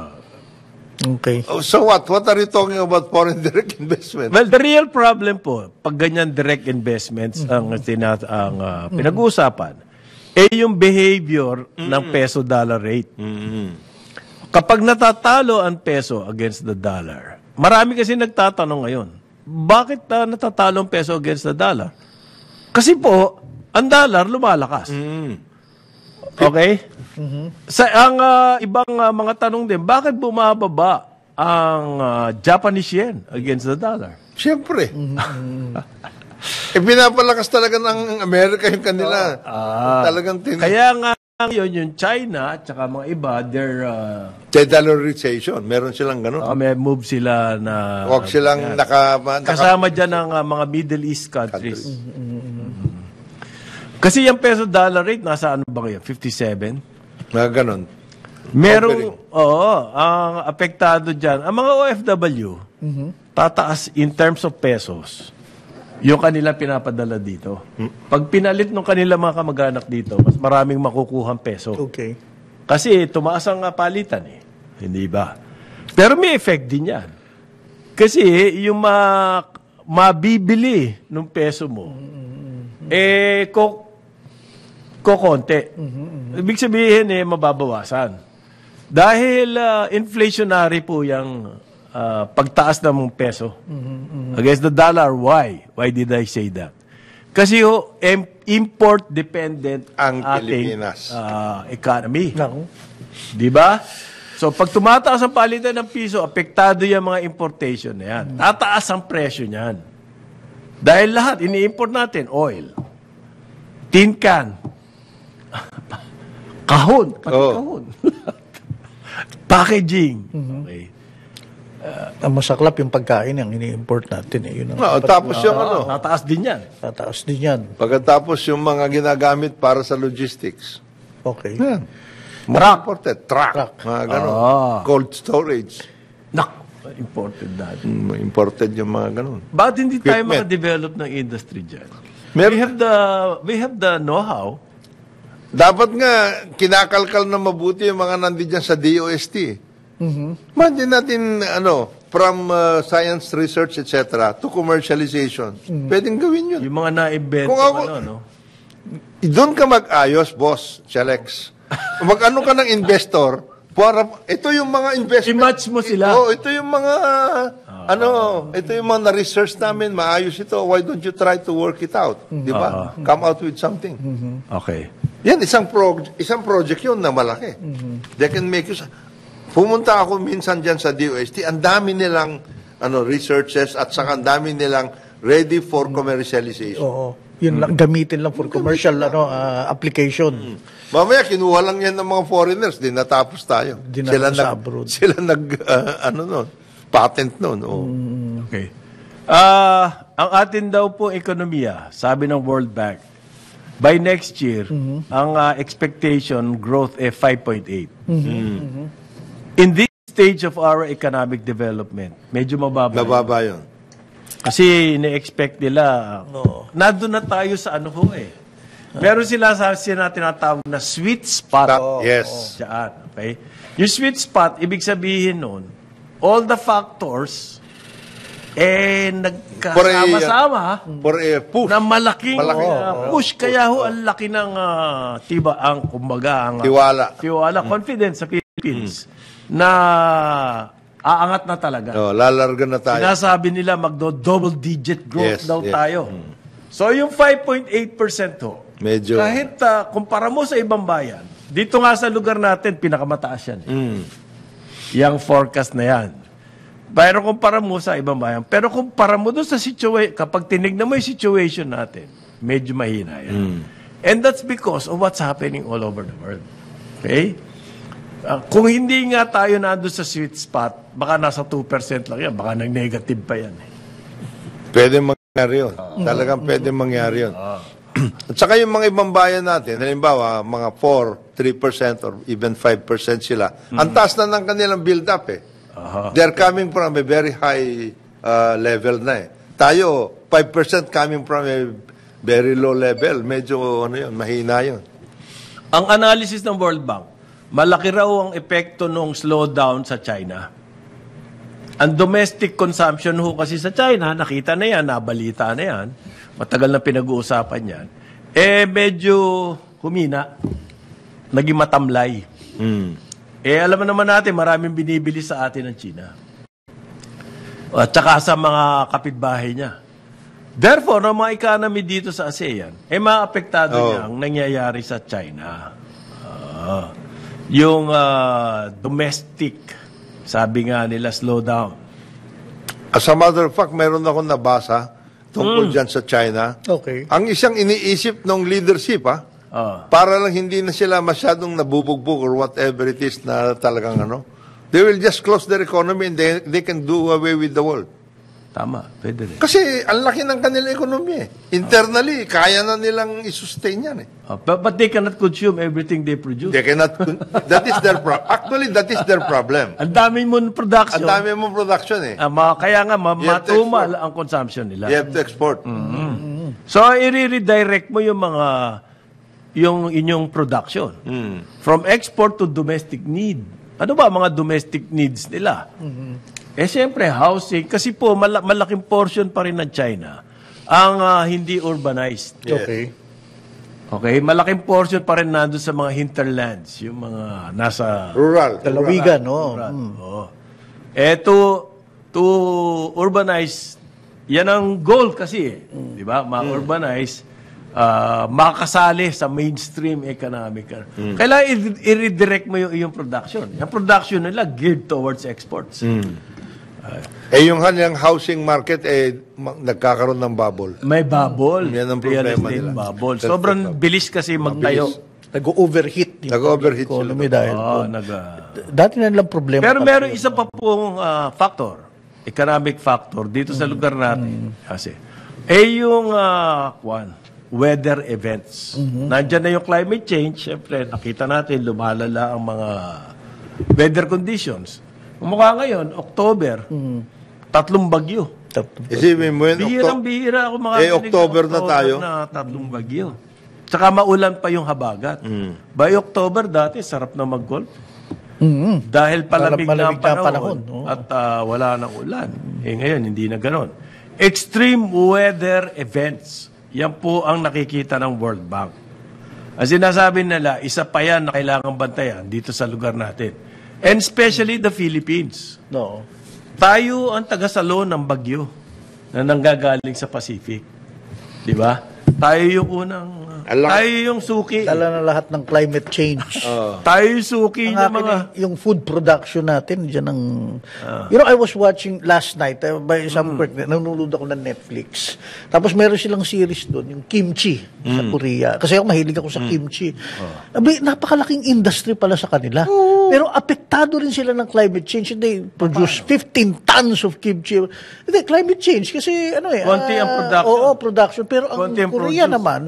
Okay. Oh, so what? What are you talking about foreign direct investment? Well, the real problem po, pag ganyan direct investments ang, tinat ang ah, pinag-uusapan, eh yung behavior ng peso-dollar rate. Kapag natatalo ang peso against the dollar, marami kasi nagtatanong ngayon, bakit ah, natatalo ang peso against the dollar? Kasi po, ang dollar lumalakas. Okay? Sa ang ah, ibang ah, mga tanong din, bakit bumababa ang ah, Japanese yen against the dollar? Siyempre. eh, pinapalakas talaga ng Amerika yung kanila. Talagang tin- Kaya nga yun, yung China at saka mga iba, they're uh, de-dollarization. Meron silang ganun. uh, may move sila na Huwag silang naka, naka, kasama dyan ng uh, mga Middle East countries. Kasi yung peso dollar rate, nasa ano ba ngayon? fifty-seven? mga ganun. Merong, oo, ang apektado dyan, ang mga O F W, tataas in terms of pesos, yung kanila pinapadala dito. Pag pinalit ng kanila mga kamag-anak dito, mas maraming makukuhang peso. Okay. Kasi tumaas ang uh, palitan eh. Hindi ba? Pero may effect din yan. Kasi yung ma mabibili ng peso mo, eh, ko, ko konti. Ibig sabihin eh, mababawasan. Dahil uh, inflationary po yung uh, pagtaas ng peso against the dollar. Why? Why did I say that? Kasi ho, em- import-dependent Ang ating Pilipinas. uh, economy. Naku. Di ba? So, pag tumataas ang palitan ng piso, apektado yung mga importation na yan. Tataas ang presyo niyan. Dahil lahat, ini-import natin, oil, tin can, kahon, pati Oh. kahon, packaging. Okay. Ang masaklap yung pagkain yung ini-import natin. Eh. Yun ang No, tapos yung ano, Tataas din yan. tataas din yan. pagkatapos yung mga ginagamit para sa logistics. Okay. Yan. Truck. Imported. Truck. Truck. Mga ganun. Ah. Cold storage. Nak, imported dati. Mm, Imported yung mga ganun. Bakit hindi tayo Equipment. maka-develop ng industry dyan? Mer- we have the we have the know-how. Dapat nga, kinakalkal na mabuti yung mga nandiyan sa D O S T. Mm-hmm. Imagine natin, ano, from uh, science research, et cetera, to commercialization. Pwedeng gawin yun. Yung mga na-invent, Kung ako- ano, no? Doon ka mag-ayos, boss, Chalex. Mag-ano ka ng investor, para, ito yung mga investment. I-match mo sila. Oo, ito yung mga, ano, ito yung mga na-research namin, maayos ito. Why don't you try to work it out? Di ba? Come out with something. Okay. Yan, isang pro isang project yun na malaki. They can make you... Pumunta ako minsan dyan sa D O S T, ang dami nilang ano, researches at saka ang dami nilang ready for commercialization. Oo. Yun lang, gamitin lang for commercial ano ah, application. Mamaya, kinuha lang yan ng mga foreigners, di natapos tayo. Dinala sila sa nag, abroad. Sila nag, ah, ano nun, patent nun. Oh. Okay. Ah, ang atin daw po ekonomiya, sabi ng World Bank, by next year, ang ah, expectation growth ay five point eight. In this stage of our economic development, medyo mababa. Nababa yun. Kasi ini-expect nila, nandun na tayo sa ano ho eh. Meron sila sa sila tinatawag na sweet spot. Ta- yes. Diyan, okay? Yung sweet spot, ibig sabihin nun, all the factors, eh, nagkasama-sama For a push. na malaking Malaki. uh, push. Kaya ho, ang laki ng uh, tiba, ang kumbaga, ang uh, Tiwala. tiwala, confidence sa Philippines na aangat na talaga. Oh, lalarga na tayo. Sinasabi nila magdo-double digit growth Yes, daw yes. tayo. So yung five point eight percent ho, Medyo. kahit uh, kumpara mo sa ibang bayan, dito nga sa lugar natin, pinakamataas yan. Eh. Mm. Yang forecast na yan. Pero kumpara mo sa ibang bayan, pero kumpara mo doon sa situation, kapag tinignan mo yung situation natin, medyo mahina yan. And that's because of what's happening all over the world. Okay? Uh, kung hindi nga tayo nandun sa sweet spot, baka nasa two percent lang yan. Baka nag-negative pa yan. Eh. Pwede mangyari yun. Talagang pwede mangyari yun. At saka yung mga ibang bayan natin, halimbawa, mga four, three percent or even five percent sila, ang taas na ng kanilang build-up eh. They're coming from a very high uh, level na eh. Tayo, five percent coming from a very low level. Medyo, ano yun, mahina yun. Ang analysis ng World Bank, malaki raw ang epekto ng slowdown sa China. Ang domestic consumption ho kasi sa China, nakita na yan, nabalita na yan, matagal na pinag-uusapan yan, eh medyo humina, naging matamlay. Mm. Eh alam naman natin, maraming binibili sa atin ng China. At saka sa mga kapitbahay niya. Therefore, ang mga economy dito sa ASEAN, eh maapektado Oh. niya ang nangyayari sa China. Ah. Yung ah, domestic, sabi nga nila, slow down. As a matter of fact, mayroon ako nabasa tungkol dyan sa China. Okay. Ang isang iniisip ng leadership, ha, Ah. para lang hindi na sila masyadong nabubugbog or whatever it is na talagang ano, they will just close their economy and they, they can do away with the world. Tama, pwede rin. Kasi ang laki ng kanilang ekonomi eh. Internally, kaya na nilang i-sustain yan eh. Ah, but, but they cannot consume everything they produce. They cannot, that is their problem. Actually, that is their problem. Ang dami mo Ang production. dami mong production eh. Ah, ma- kaya nga, ma- You have to matumal export. ang consumption nila. You have to export. So, i-redirect mo yung mga, yung inyong production. From export to domestic need. Ano ba mga domestic needs nila? Eh, siyempre, housing. Kasi po, mala- malaking portion pa rin ng China ang ah, hindi urbanized. Yes. Okay. Okay? Malaking portion pa rin nandun sa mga hinterlands. Yung mga nasa... Rural. Lalawigan, no? Rural. Mm. Oo. Eh, to, to urbanize, yan ang goal kasi eh. Di ba? Ma-urbanize. ah, makakasali sa mainstream economic. Kailangan i- i-redirect mo yung iyong production. Yung production nila geared towards exports. Eh, yung kanyang housing market, eh, ma- nagkakaroon ng bubble. May bubble. Yan ang Real problema estate nila. bubble. Self- Sobrang bilis kasi magtayo. Nag-overheat yung Nag-overheat economy sila. dahil Oh, doon. nag, ah, Dati na nilang problema. Pero talaga meron yun. isa pa pong ah, factor, economic factor dito sa lugar natin. Kasi, eh yung ah, kwan, weather events. Nandiyan na yung climate change. Siyempre, nakita natin, lumalala ang mga weather conditions. Kumukha ngayon, October, tatlong bagyo. Isipin mo yun, Bihirang Octo- bihira ako mga Eh, October na tayo. na tatlong bagyo. Tsaka maulan pa yung habagat. By October dati, sarap na mag-golf. Mhm. Dahil palamig na ang Malamig na ang panahon, panahon, oo. at ah, wala nang ulan. Eh ngayon, hindi na ganon. Extreme weather events. Yan po ang nakikita ng World Bank. Ang sinasabi nila, isa pa yan na kailangang bantayan dito sa lugar natin. And especially the Philippines. No. Tayo ang tagasalo ng bagyo na nanggagaling sa Pacific. Di ba? Tayo yung unang, Alam- tayo yung suki. Dala na lahat ng climate change. Tayo yung suki Ang ng akin mga... eh, yung food production natin, dyan ang... You know, I was watching last night, uh, by some point, nanonood ako ng Netflix. Tapos meron silang series doon, yung kimchi sa Korea. Kasi ako mahilig ako sa kimchi. Abi, napakalaking industry pala sa kanila. Pero apektado rin sila ng climate change. They produce fifteen tons of kimchi. Hindi, climate change. Kasi ano eh... Konti ang ah, production. Oo, production. Pero ang Konti ang Korea produce. naman,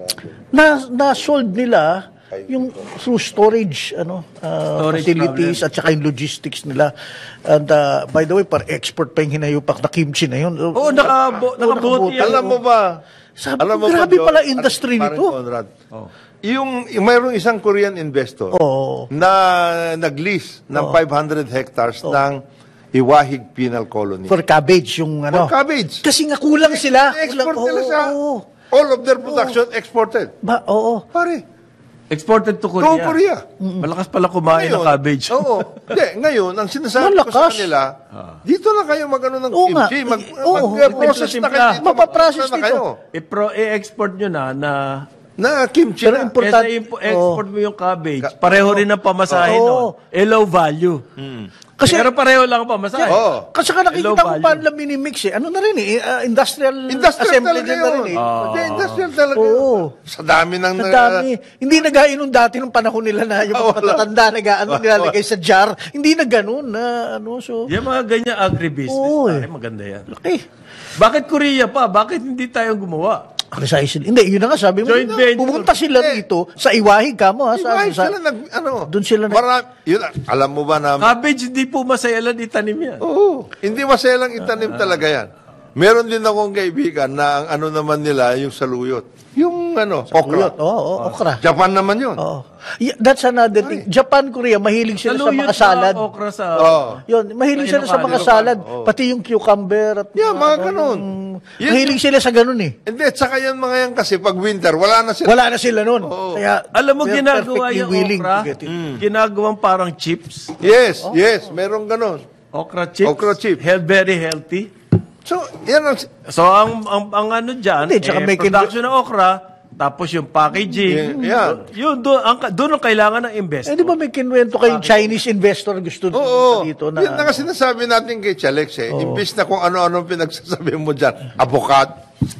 na na-solve nila yung through storage ano uh, Storage facilities problem. at saka yung logistics nila. And uh, by the way, para export pa yung hinayupak na kimchi na yun. Oo, nakabo, Oo, nakabuti. nakabuti. Alam mo ba? Sabi alam ko, grabe John, pala industry parang nito. Conrad, yung, yung mayroong isang Korean investor Oo. na nag-lease ng five hundred hectares ng Iwahig Penal Colony. For cabbage yung ano. For cabbage. Kasi nga kulang sila. Export Kulang- nila oo, siya. oo. All of their production exported. Ba, oo. Pare, Exported to Korea. to Korea. Malakas pala kumain ng cabbage. Oo. Hindi, ngayon, ang sinasabi ko sa Malakas. kanila, dito lang kayo mag-ano ng Oo nga. kimchi. Mag, I- oo. mag-process na kayo dito. Mapaprocess mag-process na dito. kayo. I-pro, i-export nyo na na Na kimchi Pero na. import- Importante- kesa impo- export mo yung cabbage, pareho rin ang pamasahe Oo. nun. Eh, low value. Kasi- Pero pareho lang ang pamasahe. Oo. Kasi ka nakikita Low ko value. paano lang minimix eh. Ano na rin eh, uh, industrial, Industrial assembly talaga din na rin yun. eh. Hindi, industrial talaga Oo. yun. Sa dami ng... Ang dami. Hindi na gaya nung dati nung panahon nila na yung mga matatanda na ano, nilalagay sa jar. Hindi na ganun na ano. So, Yung mga ganyan agribusiness, Oo, pare, eh. maganda yan. eh, Bakit Korea pa? Bakit hindi tayo gumawa? precisely. Hindi, yun na nga sabi mo. Joint yun na, venture. Pumunta sila rito sa Iwahig kamo ha. Sa, Iwahig sa, sila nag... Ano, doon sila nag- Mara, yun, alam mo ba na... Cabbage, hindi po masayalan itanim yan. Oo. Hindi maselang itanim talaga yan. Meron din akong kaibigan na ang ano naman nila, yung saluyot. Yung ano, okra. Uyot. Oo, oo, okra. Japan naman yun. Oo. Yeah, that's another thing. Japan, Korea, mahilig sila sa Saluyot mga salad. na okra sa... Oo. Yun, mahilig sila sa mga Ilocano. salad. Pati yung cucumber. At Yeah, mga ganun. Yun- Mahilig sila sa ganun eh. Hindi, at saka yan mga yan kasi pag winter, wala na sila. Wala na sila nun. Kaya, Alam mo, they're ginagawa perfectly yung willing okra, to get it. ginagawang parang chips. Yes, yes, meron ganun. Okra chips. Okra chips. Health, very healthy. So, yan ang... So, ang, ang, ang ano dyan, Hindi, tsaka eh, make it- production ng okra, tapos yung packaging. Yeah, Yun, doon ang, doon ang kailangan ng invest. Eh, di ba may kinwento kayong Chinese investor gusto Oo, dito na... yun na nga sinasabi natin kay Chalex eh. Imbis na kung ano-ano pinagsasabi mo dyan, avocado,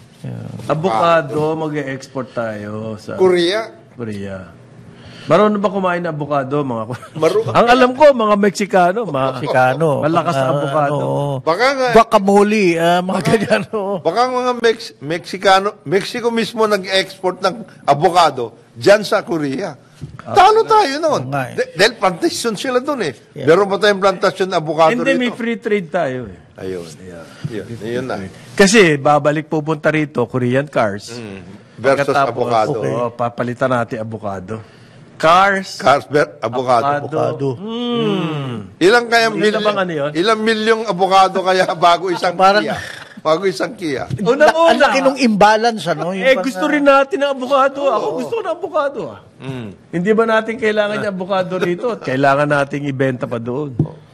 Avocado, mag-export tayo sa Korea. Korea. Marunong ba kumain ng avocado, mga Maru- Ang alam ko, mga Meksikano, mga Mexicano. malakas na mga avocado. ano, Baka nga, guacamole, ah, mga ganyan. oo. baka mga Mex- Mexicano, Mexico mismo nag-export ng avocado dyan sa Korea. Talo tayo noon. Oo nga eh. De- dahil plantation sila doon eh. Meron pa tayong plantation na avocado Hindi, may rito. free trade tayo eh. Ayun. Yun, yun na. Kasi babalik pupunta rito, Korean cars. Versus Pagkatapos, avocado. oo, papalitan natin avocado. Cars, Cars, ver- avocado. Avocado. Mm. Ilang kaya Hindi na milyon, bang ano yun? ilang milyong avocado kaya bago isang Parang- Kia? Bago isang Kia. Ang Unang-una, laki nung imbalance, ano? Yung eh pang- gusto rin natin ng avocado. Ako gusto ko ng avocado. Ah. Hindi ba natin kailangan yung avocado rito at kailangan nating ibenta pa doon?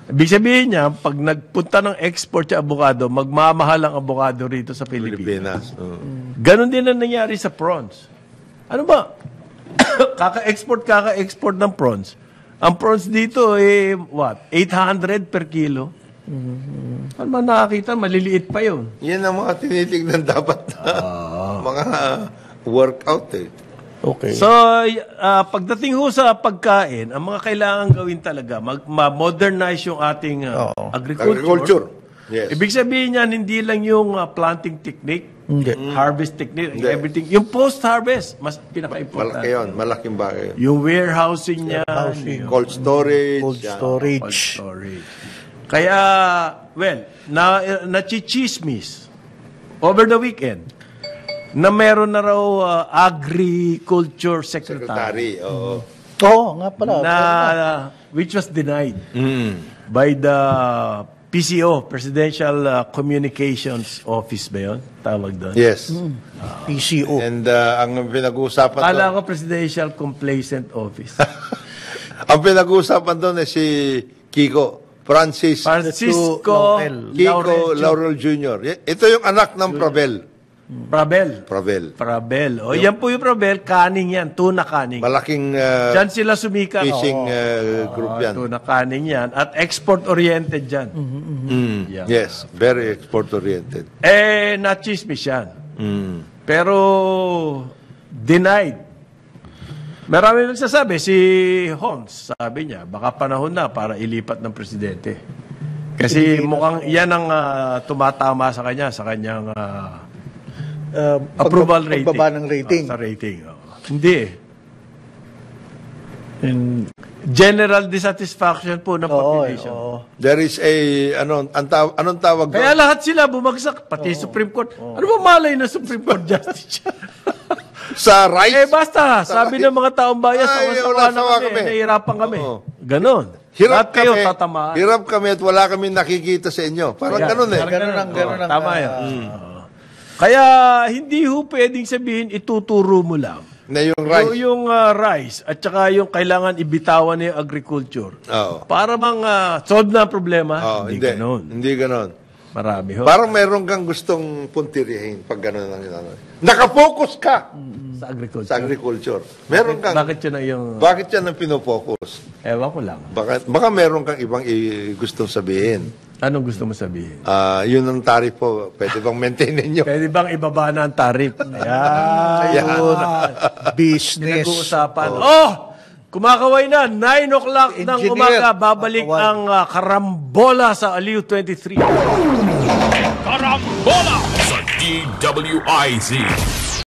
Ibig sabihin niya, pag nagpunta ng export sa abogado, magmamahal ang abogado rito sa Pilipinas. Pilipinas. oo. Ganon din ang nangyari sa prawns. Ano ba? Kaka-export, kaka-export ng prawns. Ang prawns dito, eh, what? eight hundred per kilo? Ano ba nakakita? Maliliit pa yun. Yan ang mga tinitignan dapat na mga workout eh. Okay. So, y- ah, pagdating ho sa pagkain, ang mga kailangan gawin talaga, mag- ma-modernize yung ating ah, Oo. agriculture. Agriculture. Yes. Ibig sabihin niyan, hindi lang yung ah, planting technique, Hindi. harvest technique, Hindi. everything. Yung post-harvest, mas pinaka-important. Malaki yun. Malaking bagay yun. Yung warehousing niya, Warehousing. yung Cold storage. Cold yan. cold storage. storage. Kaya, well, na, na-chichismis over the weekend na meron na raw ah, agriculture secretary, Secretary. Oo. Oo, nga pala. na which was denied by the P C O, Presidential ah, Communications Office ba yun? Tawag doon. Yes. P C O. And uh, ang pinag-uusapan doon, Kala ko Presidential Complacent Office. ang pinag-uusapan doon ay si Kiko. Francis Francisco Laurel. Kiko Laurel Laurel Junior Y- Ito yung anak ng Pravel. Prabel. Pravel. Prabel. O, yan po yung Prabel. Kaning yan. Tuna kaning. Malaking uh, Diyan sila sumikat. fishing uh, group yan. Tuna kaning yan. At export-oriented yan. Mm. Yeah. Yes, very export-oriented. Eh, na-chismis yan. Mm. Pero, denied. Marami nagsasabi, si Holmes, sabi niya, baka panahon na para ilipat ng presidente. Kasi mukhang yan ang ah, tumatama sa kanya, sa kanyang ah, Uh, approval pagba- rating. Pagbaba ng rating. Ah, sa rating. oo. Hindi eh. In general dissatisfaction po ng Oo, population. oo. There is a, ano, ang taw- anong tawag doon? Kaya lahat sila bumagsak, pati Supreme Court. Ano ba malay na Supreme Court Justice? Sa rights? Eh basta, sabi ng mga taong bayan, Ay, sama-sama wala, na sawa kami, kami. nahihirapan kami. Oo. Ganon. Hirap Lahat kayo kami, tatamaan. hirap kami at wala kami nakikita sa inyo. Parang Yan, ganun eh. parang Ganun ang- ganun Oo, ang, Tama ah, yan. Oo. Kaya hindi ho pwedeng sabihin ituturo mo lang. Na yung Yung, rights. yung ah, rice at saka yung kailangan ibitawan na yung agriculture. Oo. Para bang ah, solve na ang problema? Oh, hindi hindi. ganon. Hindi ganon. Marami ho. Parang meron kang gustong puntirihin pag gano'n ang ginagawa. Nakafocus ka sa agriculture. sa agriculture. Meron kang, Bakit yun ang yung... bakit yan ang pinofocus? Ewan ko lang. Baka, baka meron kang ibang i- gustong sabihin. Anong gusto mo sabihin? Ah, yun ang tarif po. Pwede bang maintainin nyo? Pwede bang ibaba na ang tarif? Ayan. Ayun. Business. Pinag-uusapan. Oh! Kumakaway na. nine o'clock ng Engineer. umaga. Babalik Kumakaway. ang ah, karambola sa Aliw twenty-three. Karambola sa D W I Z.